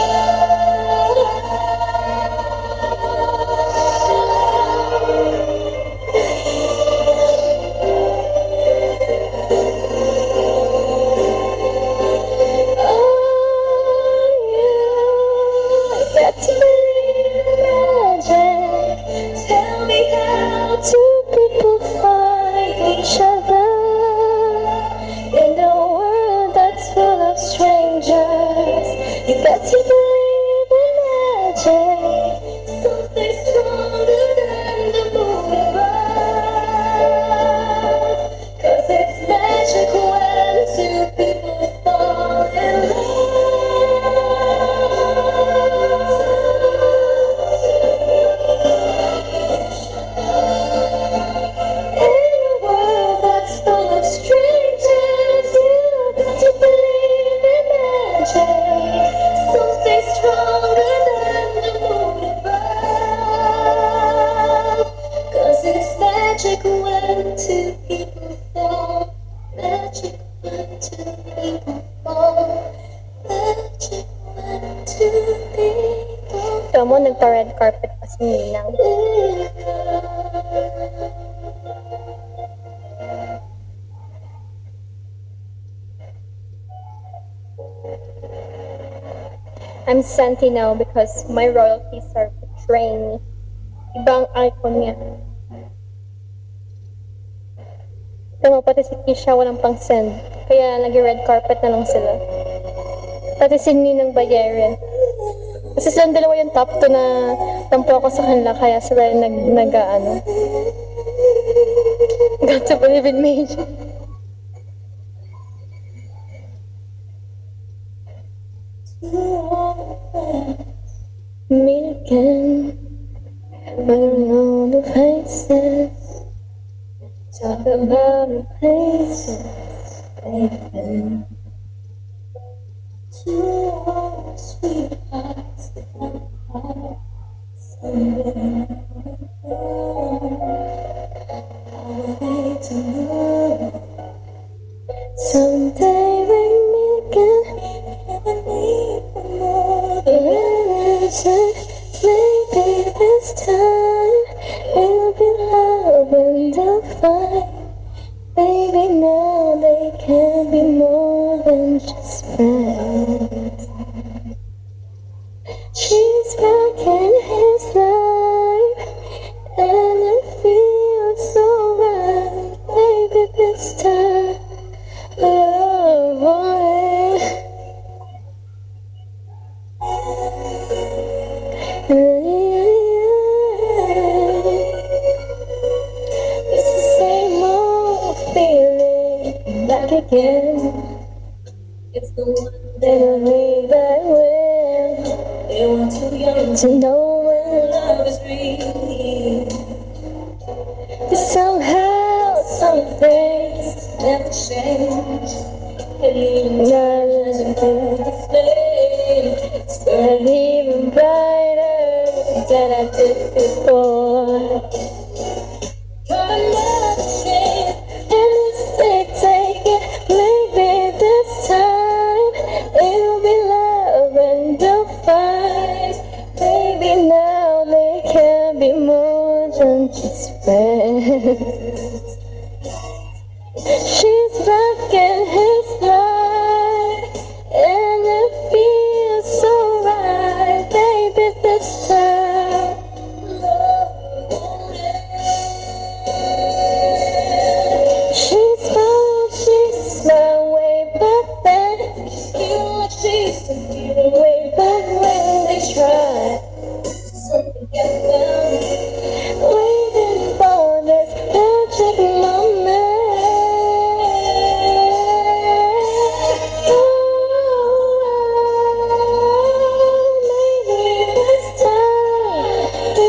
Mo nagpa-red carpet pa si Ninang. I'm senti now because my royalties are betraying me. Ibang icon niya. Tama, pati si Kisha walang pang-send. Kaya nag-red carpet na lang sila. Pati si Ninang Bayerin. Kasi silang dalawa yung top two na tampo ako sa kanila, kaya sila yung nag, nag, ano. Got to believe in magic. Meet again, we're on the faces, talk about the places, baby. Two sweethearts apart, somewhere away tomorrow. Someday we meet again, and I need more. said, maybe this time it'll be love and they'll find. Baby, now they can be more than just friends. She's back in his life, and it feels so right. Maybe this time, love on it. It's the same old feeling back again. It's the one that way back when they were too young to know when love is real. But somehow some things never change, and even time doesn't hold the flame. It's burning even brighter than I did before. Got another chance, and it's take, take it. Maybe this time it'll be love and they'll find. Baby, now they can be more than just friends. She's back in his life, and it feels so right. Baby, this time, love won't end. She's found, she's my way back then. She's feeling like she's feeling way back when they tried something get down, waiting for this magic moment. Oh, maybe this time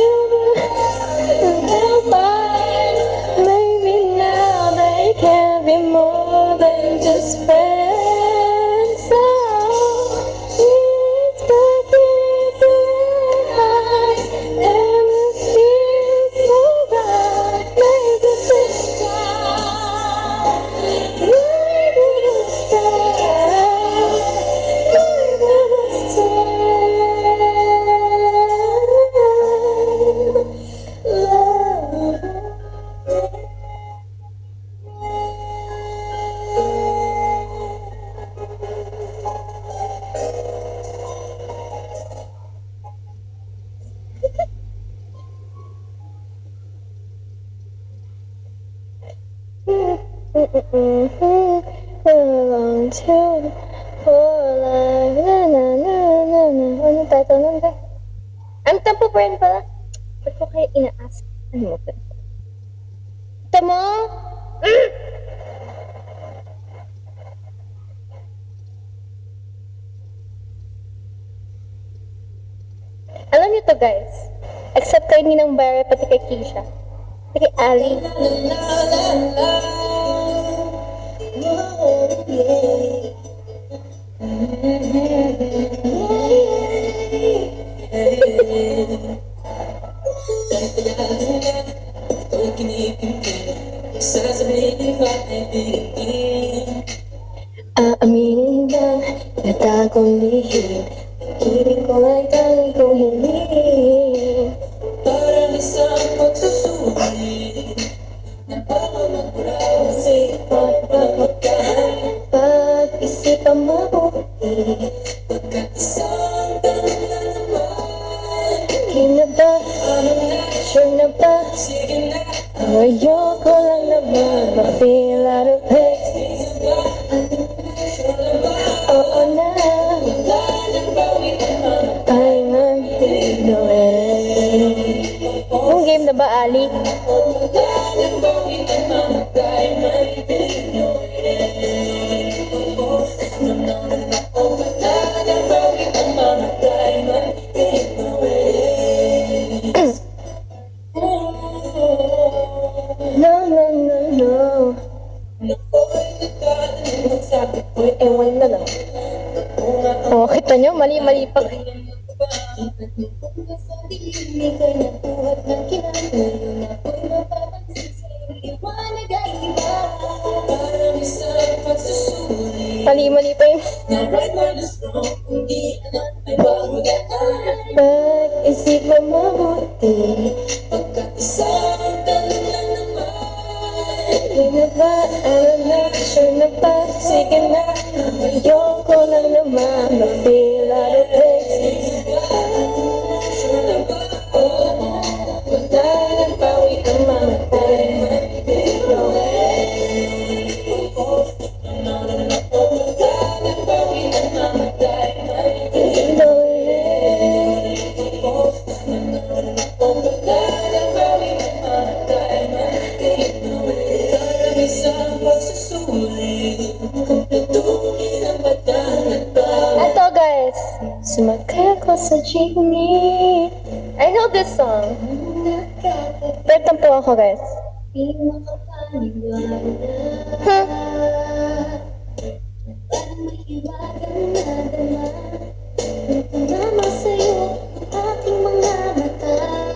they'll find. Maybe now they can be more than just friends. So she's back in his life, and it feels so right. Maybe this time, maybe this time, maybe this long tune for life. Na na na na na. Ano title nun ba? Ang tempo pa rin pala. Ba't ko kayo ina-ask? Ano mo ba? Ito mo? Mm! Alam niyo to, guys. Except kay Ninang Barre, pati kay Keisha. Pati kay Ali. Aaminin ba na tagong lihim, ang ibig ko ay tanging kong hiling. Parang isang pagsusulit na baka magbraw sa ipagpapagkain. Pag-isipan mabuti, pagkat isang tanong na naman. Game na ba? Sure na ba? Sige na. Ayoko lang naman ma-feel out of place. Oo na, wala nang bawin ang mga tayo ng Pinoy. Yung game na ba, Ali? Wala nang bawin ang mga tayo ng Pinoy. No, no, no, no. Wala nang bawin ang mga tayo ng Pinoy. No, no, no, no. Uy, ewan na lang. Oh, kita nyo, mali-mali pa. Mali-mali pa yun. Isip mo mabuti, pagkakasama ka lang naman. Hindi na ba, alam na, sure na ba, sige na. Ayoko lang naman, ma-feel out of place. Sure na ba, oh, wala nang bawi ang mamatay. No way. No, no, no, no, wala nang bawi ang mamatay. No way. Ito guys, sumakay ako sa jeepney. I know this song. Pero po ako guys. Huh? Nama sa'yo ang aking mga mata.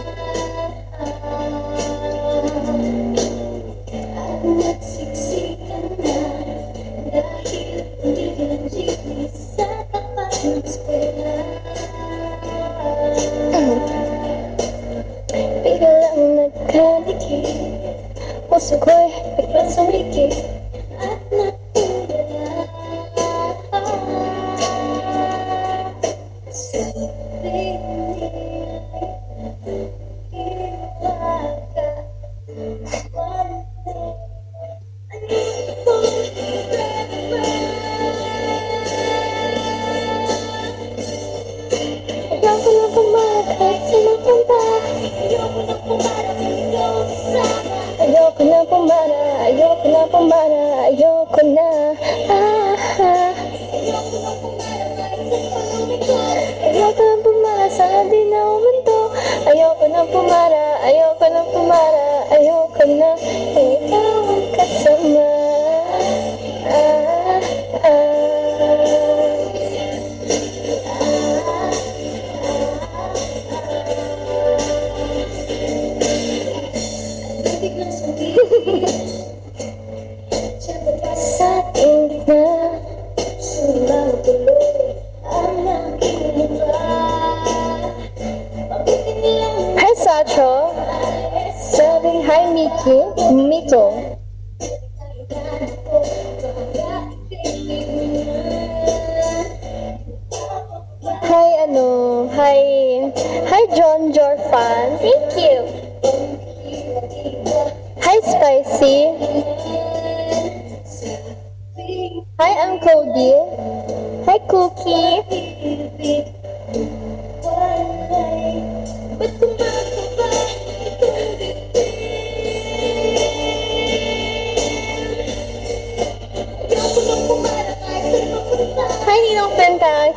At nagsiksikan na dahil tumigil ang jeepney sa tapat ng eskwela. Biglang nagkalikit, puso ko'y biglang sumikip at natulala. Sabi nila, iba ka. Ayoko na pumakit sa mapunta. Ayoko na pumara, ikaw kasama. Ayoko na pumara, ayoko na pumara, ayoko na. Ah, ah. Ayoko na pumara, kahit sa palumi ko. Ayoko na pumara, sana di na umunto. Ayoko na pumara, ayoko na pumara, ayoko na. Ikaw ang kasama. Ah, ah. Sa tingin na sumang tuloy ang aking mukha. Hi Sacho. Sabi hi Miki. Miko. Hi ano. Hi. Hi John Jorfan. Thank you. Hi Spicy. Hi I'm Cody. Hi Cookie. Hi Ninong Pentax.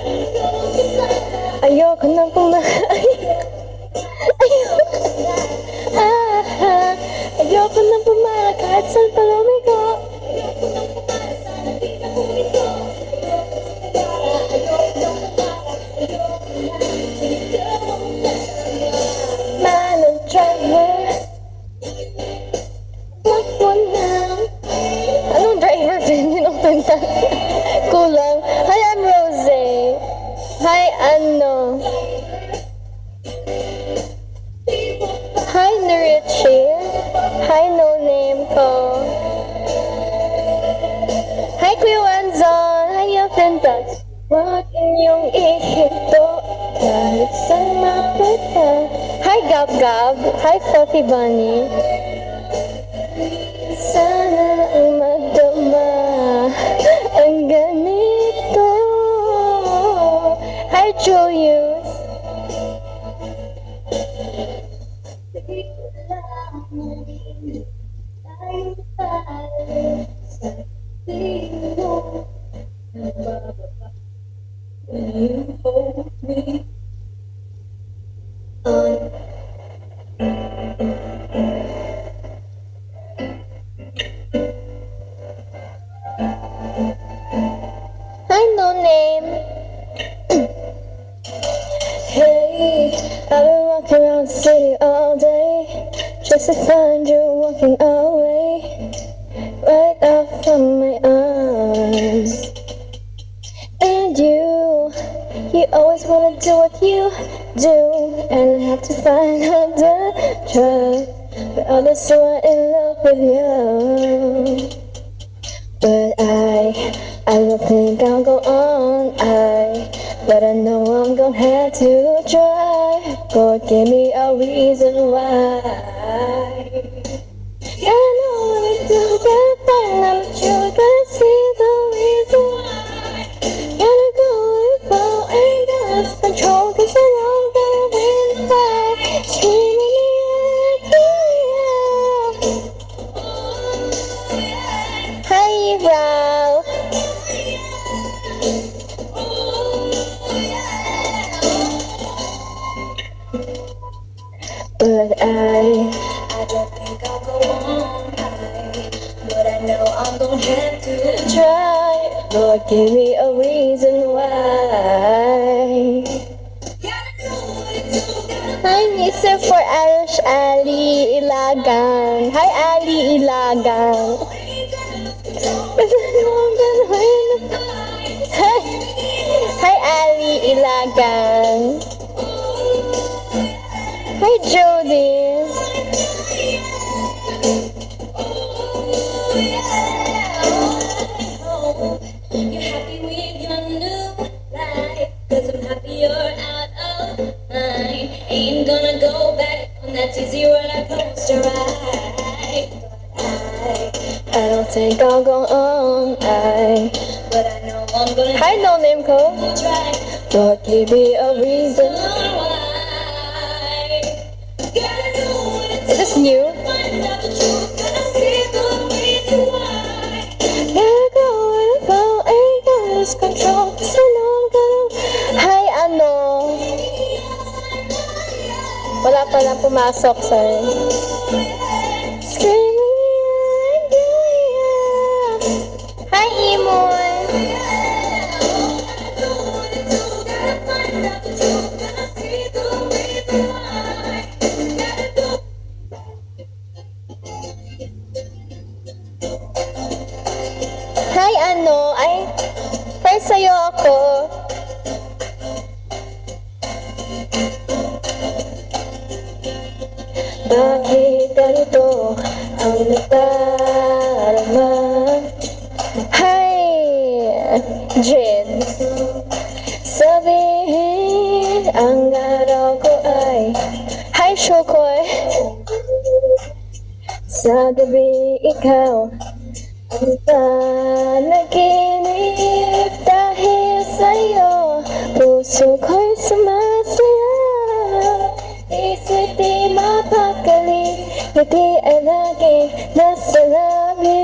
Ayoko na pumahay. Ayoko. Ah, ah. Ayoko na pumahay kahit saan palumi ko. Manong driver. Wag mo na. Anong driver din Ninong Pentax? Kulang. Hi, I'm Rose. Hi, ano. Hi, Nurichi. Hi, no name ko. Hi, Kuya Wanzon. Hi, Ninong Pentax. Huwag niyong ihinto kahit saan mapunta. Hi, Gab Gab. Hi, Fluffy Bunny. Sana ang madama ang ganito. Hi, Julius. You hold me on. Hi, no name. Hey, I've been walking around the city all day just to find you walking away right out from my arms. And you, you always wanna do what you do, and I have to find another drug. But others who are in love with you. But I, I don't think I'll go on. I, but I know I'm gonna have to try. Lord, give me a reason why. Yeah, I know what to do, gotta find out what you gotta see the reason why. Gotta go if I ain't got lost control, cause I know I'm gonna win the fight. Screaming in the air, yeah. Hi, Ralph. But I, I don't think I'll go on high. But I know I'm gonna have to try. Lord, give me a reason why. Hi, mister for Irish Ali Ilagan. Hi, Ali Ilagan. Hi, hi, Ali Ilagan. Hi, Jody. You're happy with your new life, cause I'm happy you're out of mine. Ain't gonna go back on that dizzy roller coaster ride. But I, I don't think I'll go on, I, but I know I'm gonna Hi, No Name Co. try. Lord, give me a reason why. Is this new? Find out the truth, gonna see the reason why. Gotta go with the flow, ain't gonna lose control, cause I know I'm gonna. Hi, ano? Wala pa lang pumasok, sorry. Screaming, yeah. Hi, Imoy. Hi, ano? Ay, first sa'yo ako. Bakit ganito ang nadarama? Hi, Jed. Sabihin ang araw ko ay Hi, Shokoy. sa gabi ikaw ang panaginip. Dahil sa'yo puso ko'y sumasaya. Isip di mapakali, ngiti ay lagi nasa labi.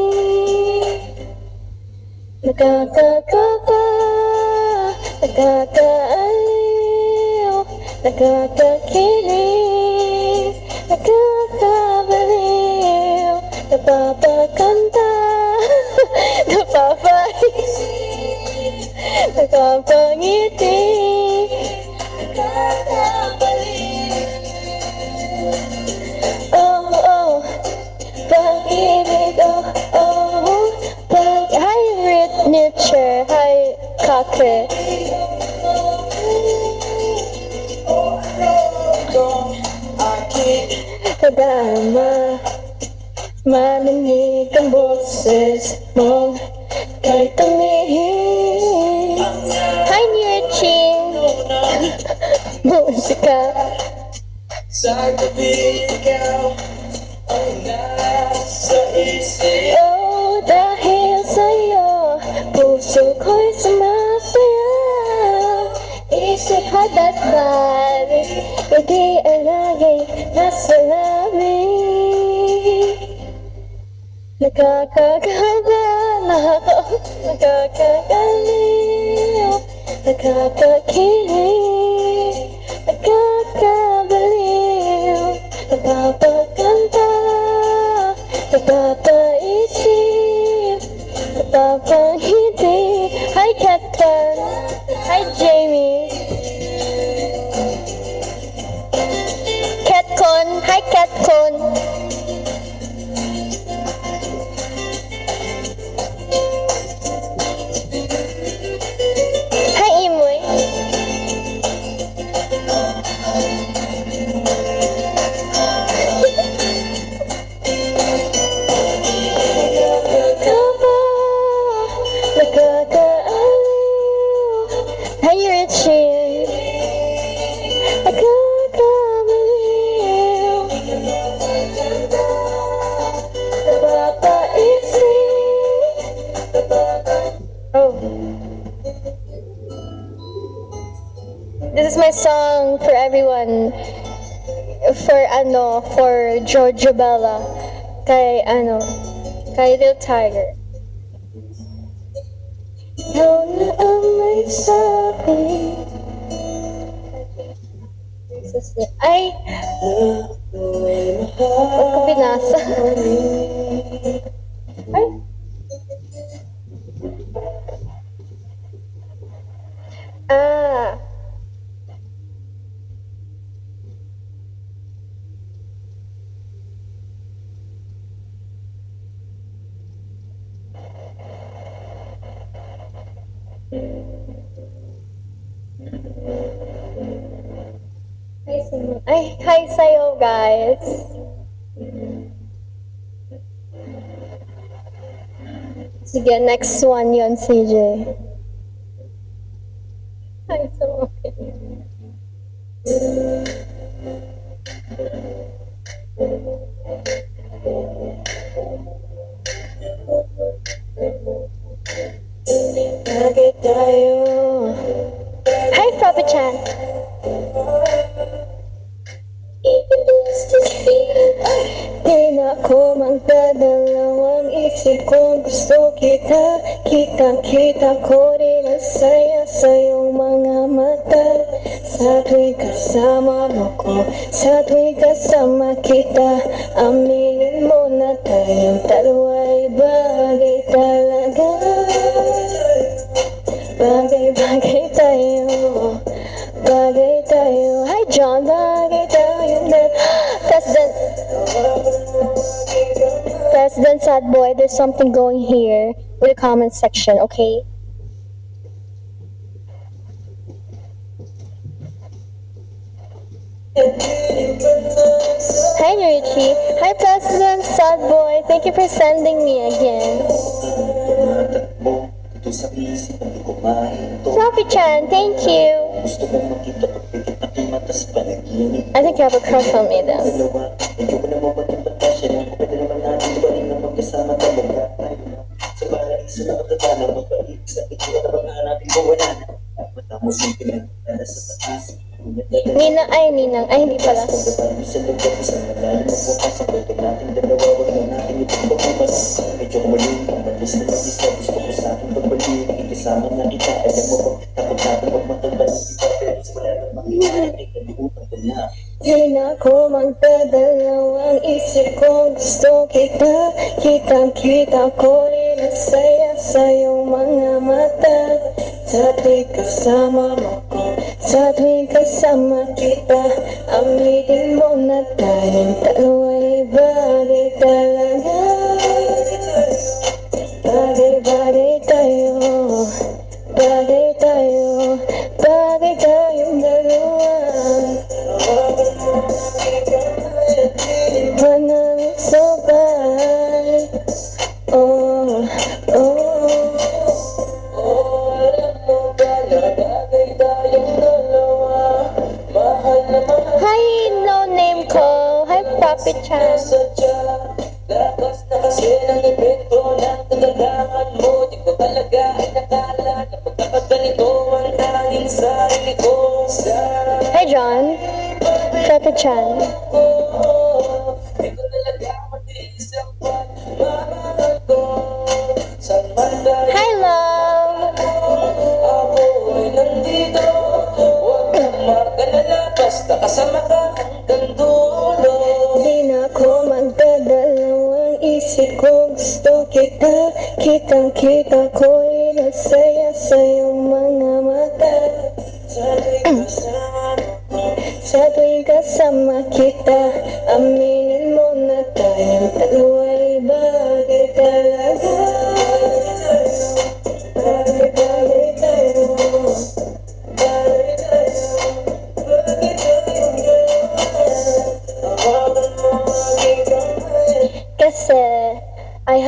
Nakakakaba, nakakaaliw, nakakakilig, nakakabaliw, napapakanta, napapaisip, nakapangiti, nakakabaliw. Oh, oh, pag-ibig, oh, oh, pag Hi, Rit Nietzsche. Hi, Kake. Kadama, marinig ang boses mo kay tumihim. Hi, Nirchin. Musika Sa gabi ikaw ay nasa isip. oh, dahil sa'yo puso ko'y sumasaya. Isip hadasbad, hindi ay lagi nasa labi. Nakakakaba, nakaka- nakakagaliw, nakakakilig, nakakabaliw, napapagkanta, napapaisip, napapangiti. Hi, Captain. Hi, Jamie. Catcon. Hi, Catcon. Hi, Imoy. Hi, Richie. Nagkakamaliw. Napapaisip. Oh. This is my song for everyone. For ano, for Giorgio Bella. Kay ano, kay Little Tiger. Ikaw na ang may sabi. Ay! Ba't ko binasa? Ay! Ah! Hi, Simon. Ay, hi sa'yo, guys. Sige, next one yon C J. Hi, so okay. Bakit tayo? Hi, Fabi-chan. Di na ako magdadalawang isip kung gusto kita. Kitang-kita ko rin ang saya sa iyong mga mata. Sa tuwing kasama mo ko, sa tuwing kasama kita, aminin mo na tayong dalawa'y bagay talaga. Bagay-bagay tayo, bagay tayo. Hi John, bagay tayo na. President, President Sad Boy, there's something going here with the comment section, okay? Hi Richie. Hi President Sad Boy, thank you for sending me again. Sophie-chan, thank you. I think you have a crush on me then. Ninang, ay Ninang, ay hindi pala. Di na ako magdadalawang isip kung gusto kita. Kitang-kita ko rin ang saya sa iyong mga mata. Sa tuwing kasama mo ko, sa tuwing kasama kita, aminin mo na tayong dalawa'y bagay talaga. Bagay-bagay tayo, bagay tayo, bagay tayong dalawa. Walang sabay. Oh, oh. Hi, no name ko. Hi, Papi Chan. Lakas na kasi ng epekto ng kagandahan mo. Di ko talaga ay nakala na pagkakaganito ang tanging sarili ko. Hi, John. Papi Chan. Di ko talaga matiis ang pagmamahal ko. Hi, love. Ako'y nandito. Huwag kang mag-alala. Basta kasama ka hanggang dulo. Di na ako magdadalawang isip kung gusto kita. Kitang-kita ko rin ang saya sa iyong mga mata. Sa tuwing kasama ko, sa tuwing kasama kita, aminin mo na tayong dalawa'y bagay talaga. Bagay-bagay tayo, bagay tayo, bagay tayo.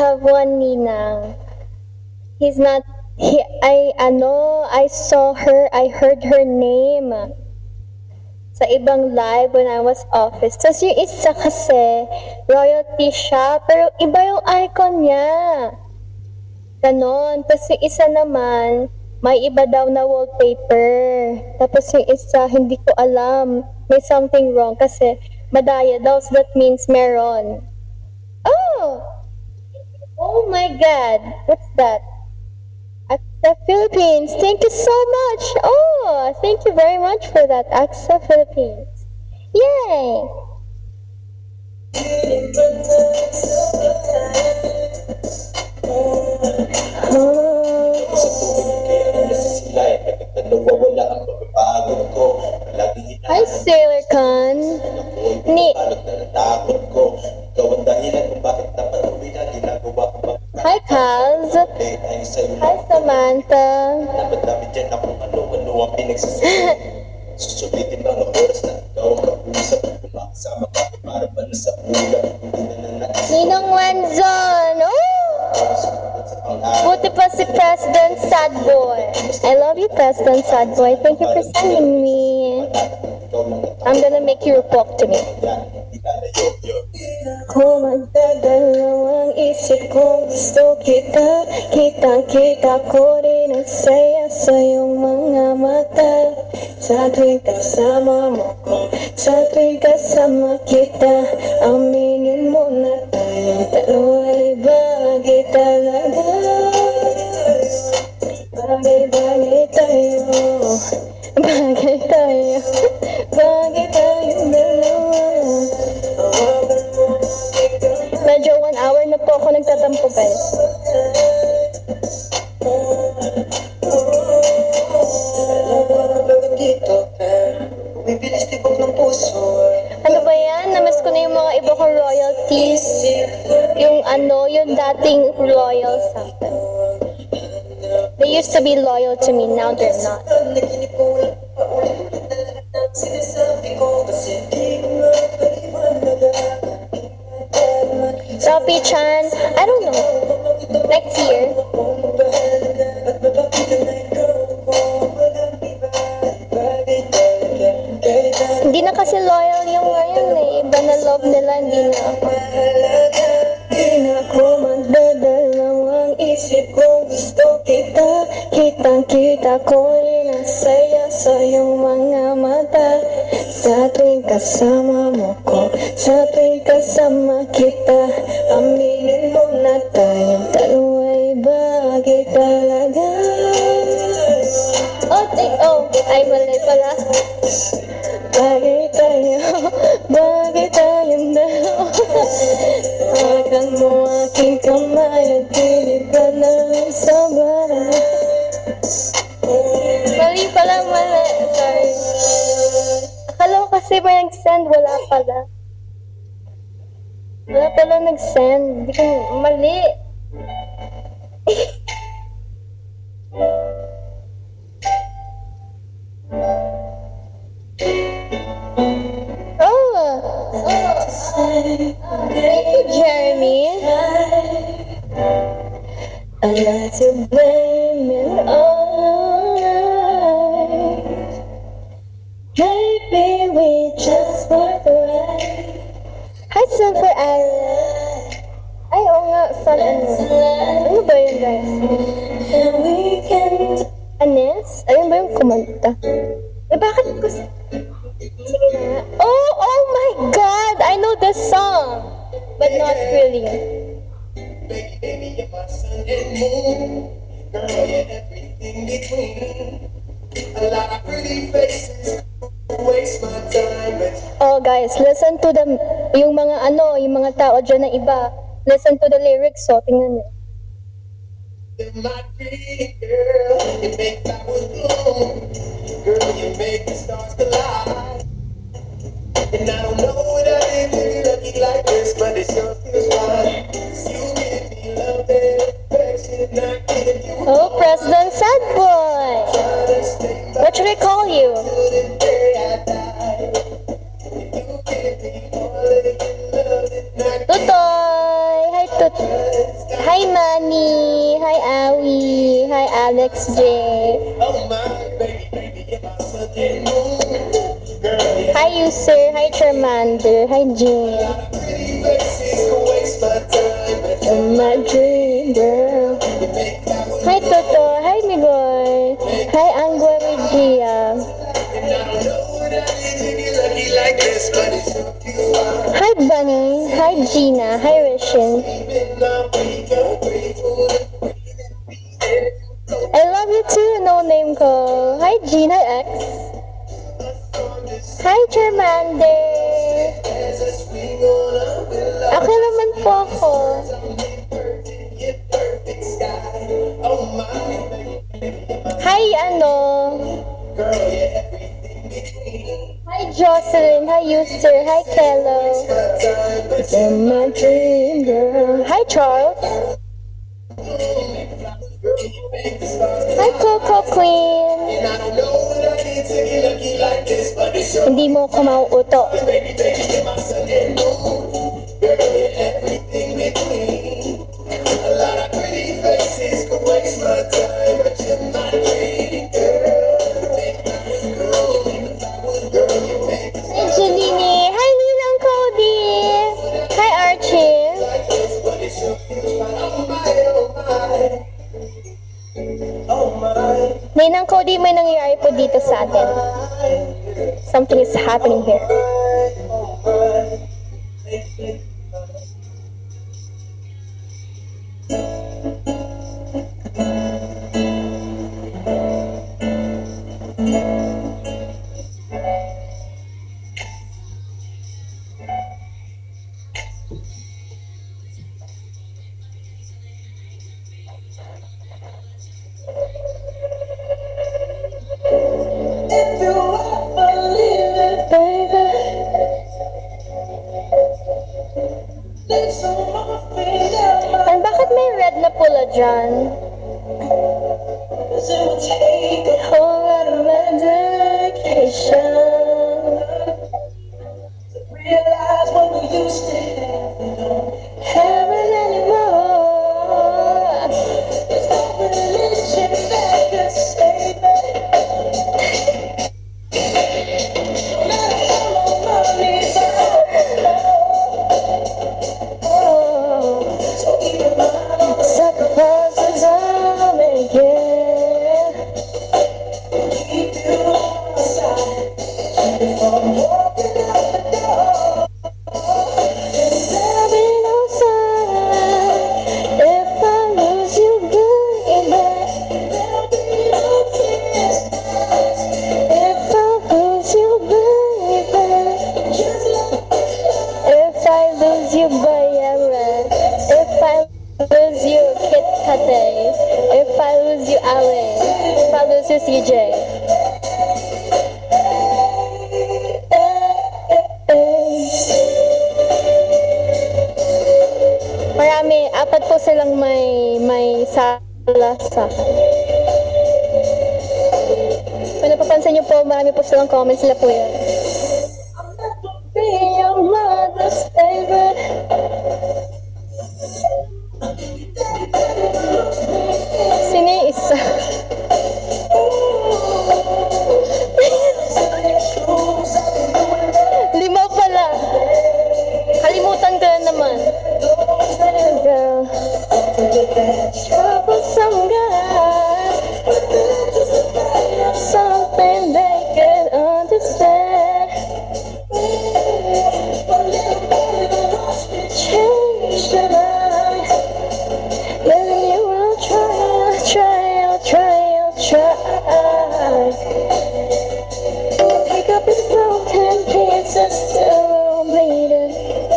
have one ninang. He's not, he, I, ano, I saw her, I heard her name sa ibang live when I was office. Tapos yung isa kasi, royalty siya, pero iba yung icon niya. Ganon. Tapos yung isa naman, may iba daw na wallpaper. Tapos yung isa, hindi ko alam. May something wrong kasi madaya daw, so that means meron. Oh! Oh my God! What's that? AXA Philippines, thank you so much! Oh! Thank you very much for that, AXA Philippines. Yay! Hi, Sailor Khan. Ni. Hi, Kaz. Hi, Samantha. Ninong Wenzon. Oh! Buti pa si President Sad Boy. I love you, President Sad Boy. Thank you for sending me. I'm gonna make you report to me. Kung magdadalawang isip ko, gusto kita, kitang-kita ko rin ang saya sa iyong mga mata. Sa tuwing kasama mo ko, sa tuwing kasama kita, aminin mo na tayong dalawa ay bagay talaga. Bagay-bagay tayo, bagay tayo, bagay tayong dalawa. Medyo one hour na po ako nagtatampo, guys. Ano ba yan? Namiss ko na yung mga iba kong royalties. Yung ano, yung dating royal sa akin. They used to be loyal to me, now they're not. Sophie Chan, I don't know. Next year. Hindi na kasi loyal yung ngayon eh. Iba na love nila, hindi na ako. Hindi na ako magdadalawang isip ko. Gusto kita, kitang-kita ko rin ang saya sa iyong mga mata. Sa tuwing kasama mo ko, sa tuwing kasama kita, aminin mo na tayong dalawa'y bagay talaga. Oh, take, oh, ay mali pala. Bagay tayo, bagay tayong dalawa. Hawakan mo aking kamay at pilit ka lang sa bahay. Mali pala, mali. Sorry. Akala ko kasi may nag-send, wala pala. Wala pala nag-send. Hindi ko, mali. Oh! Oh! Thank you, Jeremy. I like to blame it all. Maybe we just weren't right. Hi, Sun for Aaron. Ay, oo nga, Sun ano. Ano ba yun, guys? Anes? Ayun ba yung kumanta? Eh, bakit ko sa... Sige na. Oh, oh my God! I know this song! But not really. Baby, you're my sun and moon. Girl, you're everything between. A lot of pretty faces. Waste my time. Oh guys, listen to the, yung mga ano, yung mga tao dyan na iba. Listen to the lyrics, so tingnan nyo. You're my pretty girl. You make flowers bloom. Girl, you make the stars collide. And I don't know what I did to be lucky like this, but it sure feels fine. You give me love and affection, not giving you. Oh, President Sad Boy! What should I call you? Tutoy! Hi, Tut. Alex J. Oh my baby, baby, if I sudden move, girl, Hi user, hi Charmander, hi Jean. pretty faces can waste my time, but You're my dream girl. you make that one. Hi Toto, hi Migoy, hi Angua Regia. And I don't know what I did to get lucky like this, but it's up to you. Hi Bunny, hi Gina, hi Rishin. Even now we go grateful to breathe and be there. I love you too, no name ko. Hi Jean, hi X. Hi Charmander. As I swing on a willow, Ako naman po ako. perfect, yeah, perfect sky. Oh my baby, Hi ano. girl, yeah, everything between. Hi Jocelyn, hi user, hi Kello. Time, but You're my dream girl. Hi Charles. you make the stars. Hi Coco Queen. And I don't know what I did to get lucky like this, but it's your Hindi mo ko mauuto. baby, baby, you're my Sunday moon. Girl, you're everything between. A lot of pretty faces could waste my time, but you're my dream girl. You make my girl, if I was girl, you make the Hi Jelini. Hi Ninang Cody. Hi Archie. like this, but it's your oh my, oh my. Oh my, Ninang Cody, may nangyayari po dito sa atin. Something is happening here. oh my. If you ever leave it, Baby. leave some more finger, And bakit may red na pula dyan? cause it will take a Whole lot of medication. realize what we used to have, we don't Have it anymore. there's no religion that could save it. No matter how long money's Oh, so even mine on the sacrifices I'm making. keep you on my side. If I'm walking out the door, There'll be no sunlight if I lose you, baby. there'll be no tears, If I lose you, baby. just like If I lose you, baby. If I lose you, Kit Kate. If I lose you, Ale. If I lose you, C J. Marami, apat po silang may may salasa. Kung napapansin niyo po, marami po silang comments, sila po yan. Be your mother's favorite. Sino yung isa? Lima pala. Kalimutan ko na naman. Girl. Troublesome guy. Something they can understand. Change their mind. Letting you I'll try, I'll try, I'll try, I'll try. Pick up his broken pieces, still bleeding.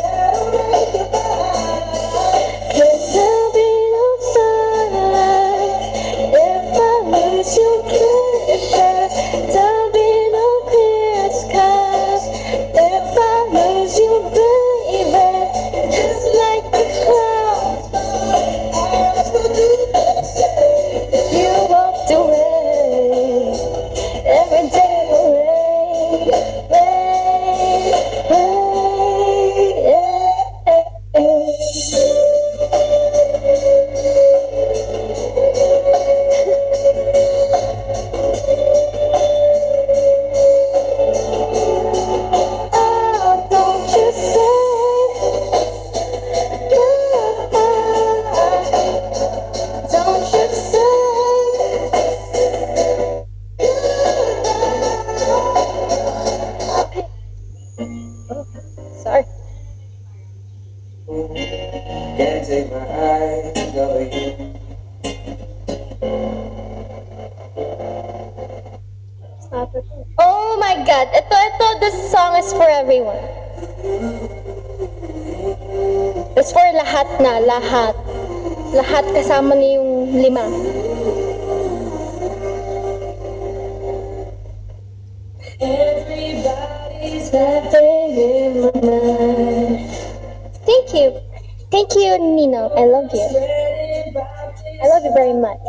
Cause there'll be no sunlight if I lose you, baby. There'll be no clear skies if I lose you, baby. Just like the clouds, you walked away every day away, away. Oh, sorry. Can't take my eyes off of you. Oh my God! Ito, ito, this song is for everyone. It's for lahat na, lahat. Lahat kasama na yung lima. Everybody's laughing in my mind. Thank you. Thank you, Nino. I love you. I love you very much.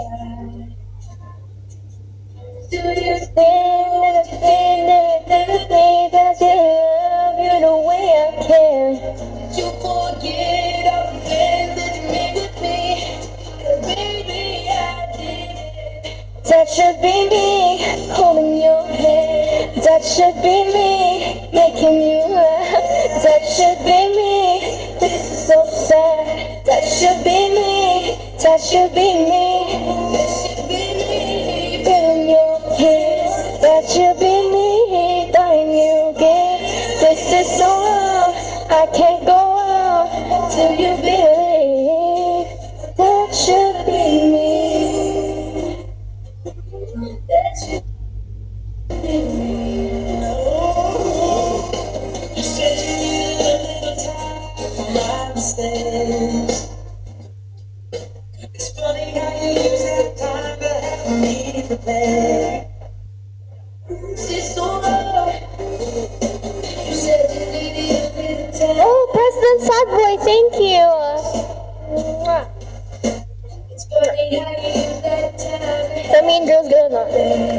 Do you think that I think that I think that I love you the way I can? Did you forget all the things that you made with me? 'Cause baby, I did it. That should be me holding your hand. That should be me making you laugh. That should be me. This is so sad. That should be me. That should be me. That should be me. Feeling your kiss. That should be me. Dying you give. This is so wrong. I can't go on till you believe. That should be me. That should be me. You said you needed a little time for my mistakes. It's funny how you use that time to help me prepare. It's so wrong. You said you needed a little time. Oh, President Sadboy, thank you. Mwah. It's funny how you use that time to The Mean Girls good on.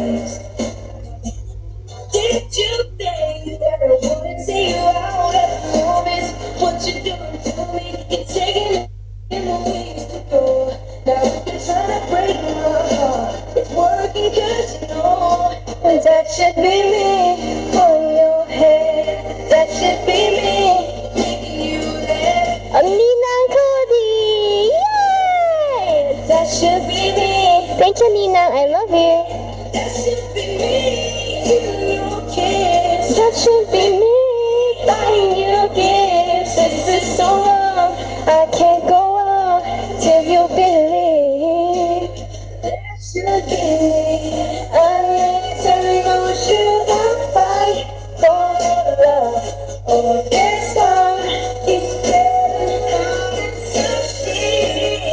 Did you think that I wouldn't see you out at the movies? What you doing to me? You're taking in the ways to go. Now you're trying to break my heart. It's working 'cause you know that should be me on your head. That should be me making you laugh. Ang Nina and Cody! Yay! That should be me. Thank you, Nina. I love you. That should be me feeling your kiss. That should be me. Buying you gifts. This is so wrong. I can't go on till you believe. That should be me. I'm ready to know, should I fight for love or get on? It's better now than succeed.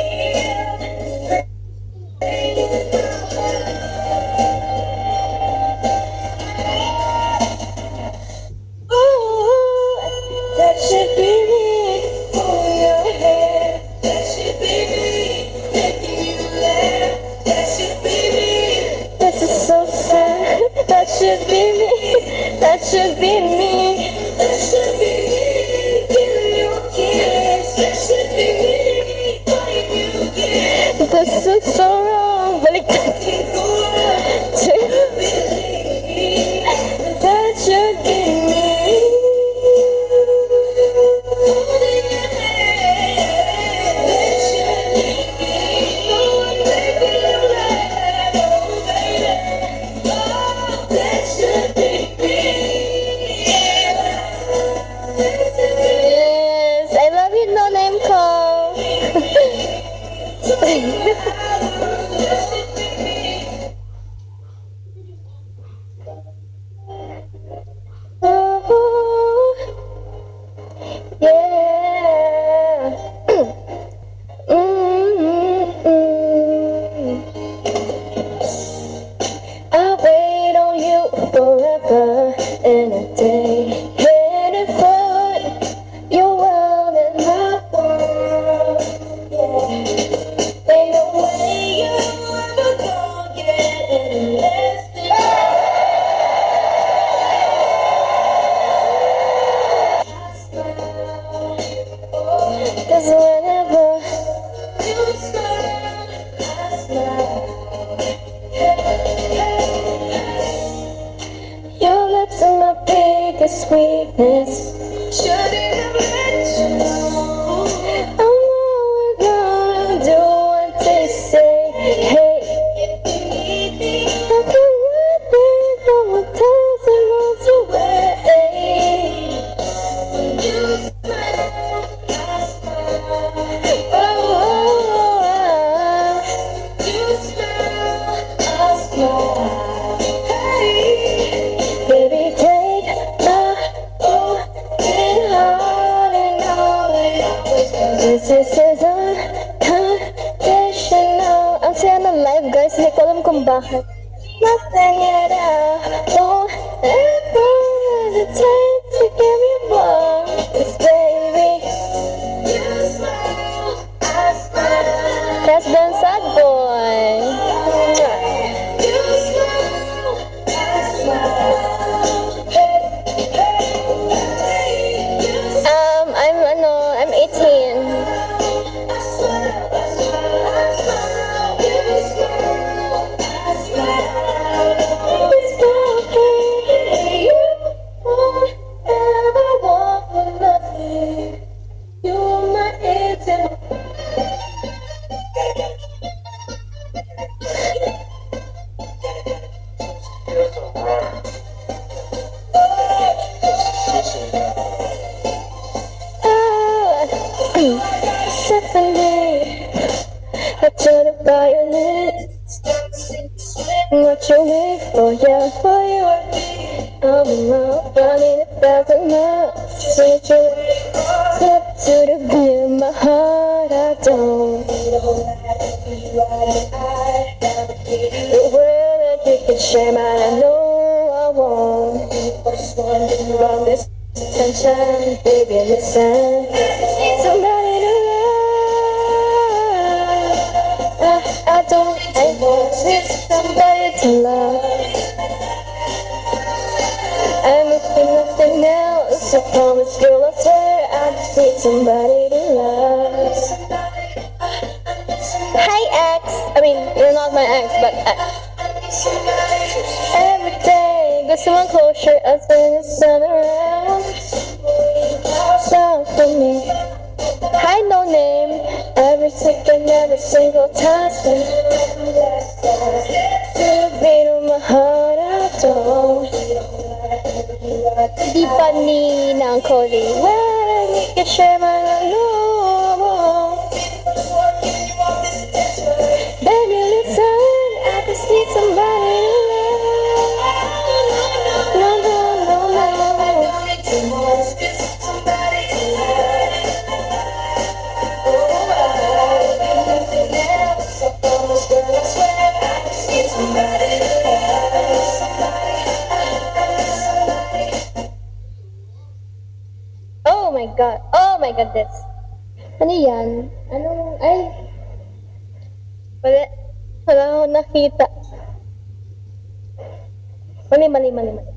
Ooh, that should be me for your hair. That should be me making you laugh. That should be me. This is so sad. That should be me. That should be me. That should be me feeling your kiss. That should be me buying you gifts. This is so wrong. Baliktad. Can't go on till you believe. That should be me. Holding your hand. That should be me. No one making you laugh. Oh baby, oh that should be me. Yes, I love you, no name call. Ooh, yeah. Mm-mm-mm. I'll wait on you forever and a day. Head and foot, your world and my world. Yeah. Ain't no way you ever gonna get any less than I smile. Oh, 'cause whenever you smile, I smile. Your lips are my biggest weakness. Shouldn't have let you know. I'm always gonna do what they say. Hey, if you need me, I can run it from a thousand miles away. This is unconditional. Ang saya ng live, guys. Hindi ko alam kung bakit. Nothing at all. Don't ever hesitate to give me more. 'Cause baby, you smile, I smile. That's been sad boy. You smile, I smile. Um, I'm ano, I'm eighteen. To the violins, what you wait for, yeah, for you. I'm not running a thousand miles, since you slip to the beat of my heart. I don't need a whole lot of you, the world that you can share, man, I know I won't be the first one to run this attention, baby, listen. Need somebody to I don't, I want somebody to love. I'm looking nothing else. I promise, girl, I swear I just need somebody to love. Hi, ex. I mean, you're not my ex, but ex. Every day, gusto mong closure as when the sun around. Stop for me. Hi, no name. Every second, every single time. To the beat of my heart, I don't. Di pa ni ng Cody. Well, you can share my love. Baby, listen. I just need somebody to love. No, no, no, no. Somebody to love. Oh my god. Oh my goodness. Ano yan? Anong, ay. Wala. Wala akong nakita. Mali, mali, mali, mali.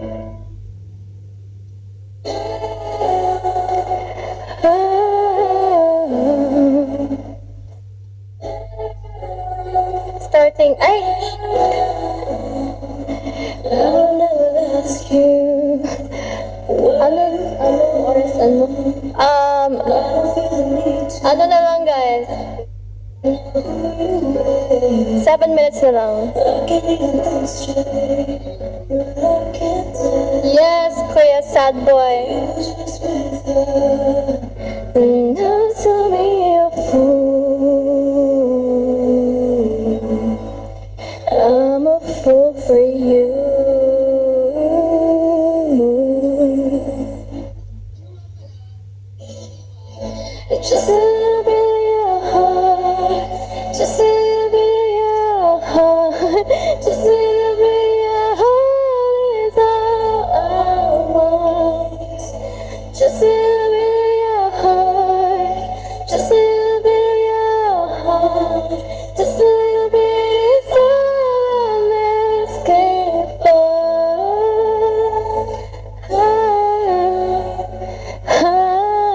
Starting, ay. I'll never ask you. Ano, ano, oras, ano? Um, ano na lang, guys? Seven minutes na lang. Yes, Kuya Sad Boy. Now tell me you're a fool. I'm a fool for you. Just a little bit of your heart, just a little bit of your heart, just a little bit of your heart is all I want. Just a little bit of your heart, just a little bit of your heart, just a little bit is all I'm asking for. Ah, ah.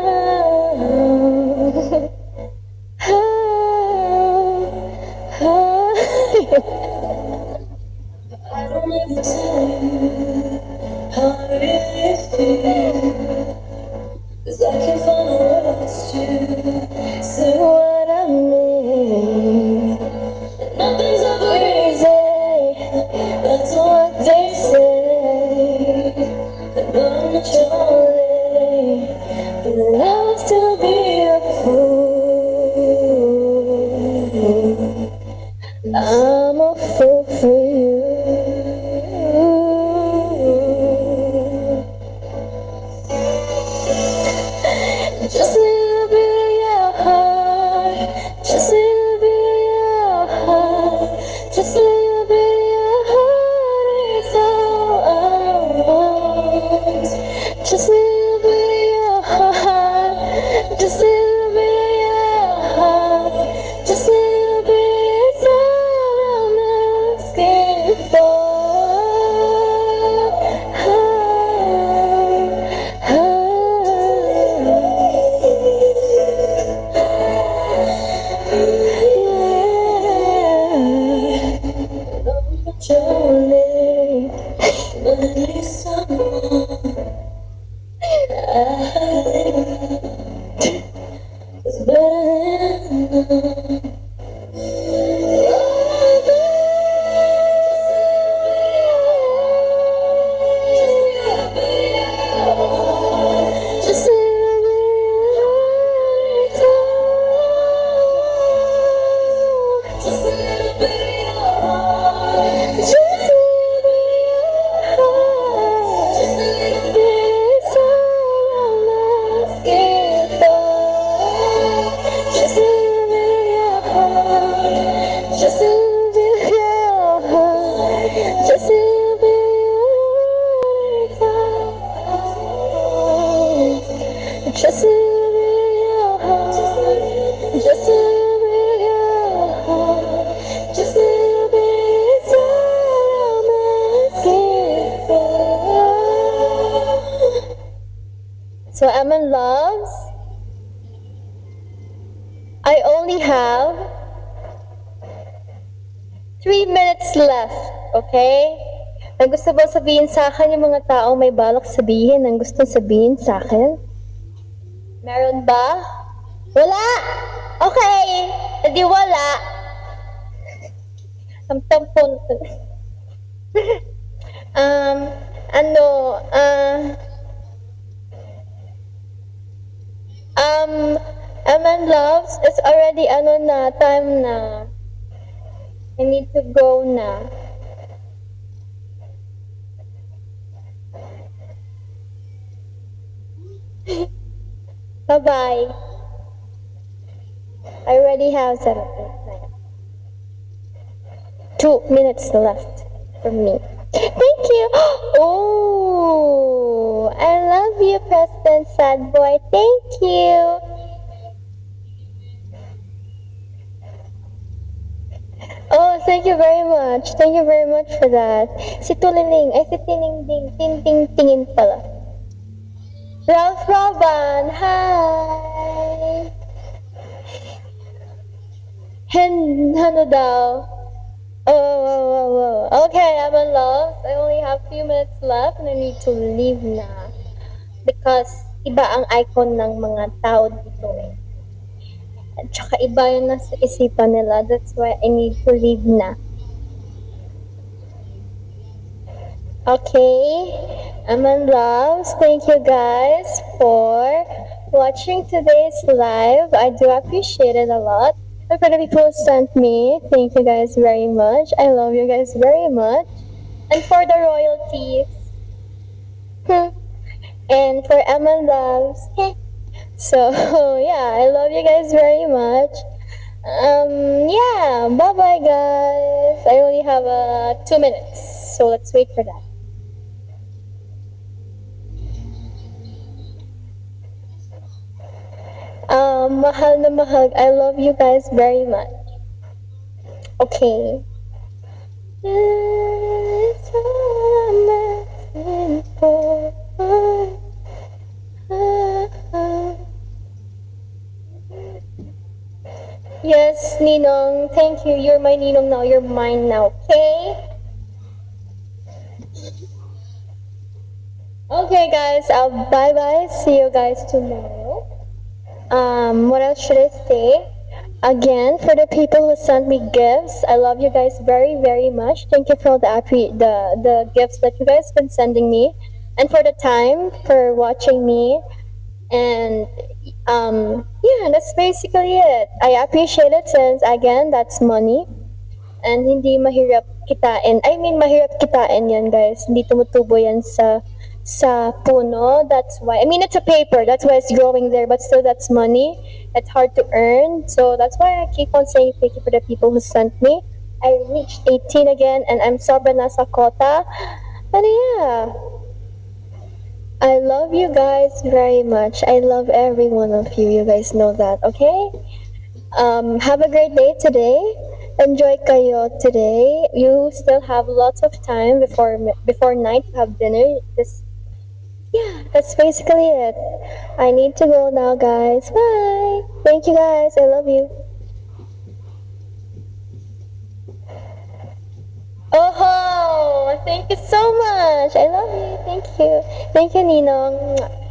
I don't have to tell you how I really feel, 'cause I can't find the words to say what I mean. And nothing's ever easy, that's what they say. And I'm not Charlie, but I'll still be a fool. I'm a fool for you. Just a little bit of your heart. Just a little bit of your heart. Just a little bit is all I'm asking for. Jolene, but at least someone I is better than just a little bit, just a little bit. Just a little bit, just a little bit, is all I'm asking for. Just a little bit of your heart, just a little bit of your heart, just a little bit of your heart, just a little bit of your heart, just a little bit of your heart, just a little bit. So M N loves, I only have three minutes left, okay? Ang gusto ba sabihin sa akin yung mga taong may balak sabihin, ang gusto sabihin sa akin? Meron ba? Wala! Okay! Hindi wala. Tamtampon. um, ano, ah... Uh, Um, M N loves, it's already ano na, time na. I need to go na. Bye-bye. I already have seven, eight, nine. Two minutes left for me. Thank you. Oh, I love you, President Sad Boy. Thank you. Oh, thank you very much. Thank you very much for that. Si Tuliling, ay si Tiningding, Tinting-tingin pala. Ralph Roban, hi. Hen, ano daw? Oh, oh, oh, oh. Okay, I'm in love. I only have few minutes left and I need to leave na. Because iba ang icon ng mga tao dito eh. At saka iba yun nasa isipan nila. That's why I need to leave na. Okay, I'm in love. Thank you guys for watching today's live. I do appreciate it a lot. And for the people who sent me, thank you guys very much. I love you guys very much. And for the royalties, hmm. and for Emma Loves, so yeah, I love you guys very much. Um, yeah, bye bye guys. I only have uh, two minutes, so let's wait for that. Um, mahal na mahal. I love you guys very much. Okay. That's all I'm asking for. Yes, Ninong. Thank you. You're my Ninong now. You're mine now. Okay? Okay, guys. I'll bye-bye. See you guys tomorrow. Um, what else should I say? Again, for the people who sent me gifts, I love you guys very, very much. Thank you for all the the the gifts that you guys been sending me, and for the time for watching me. And um, yeah, that's basically it. I appreciate it since again, that's money, and hindi mahirap kitain. I mean, mahirap kitain yan, guys. Hindi tumutubo yan sa sa puno. That's why, I mean, it's a paper, that's why it's growing there, but still that's money. It's hard to earn, so that's why I keep on saying thank you for the people who sent me. I reached eighteen again and I'm sobra nasa kota. And yeah, I love you guys very much. I love every one of you. You guys know that, okay? Um, have a great day today. Enjoy kayo today. You still have lots of time before before night to have dinner. Just yeah, that's basically it. I need to go now, guys. Bye. Thank you, guys. I love you. Oh, thank you so much. I love you. Thank you. Thank you, Ninong.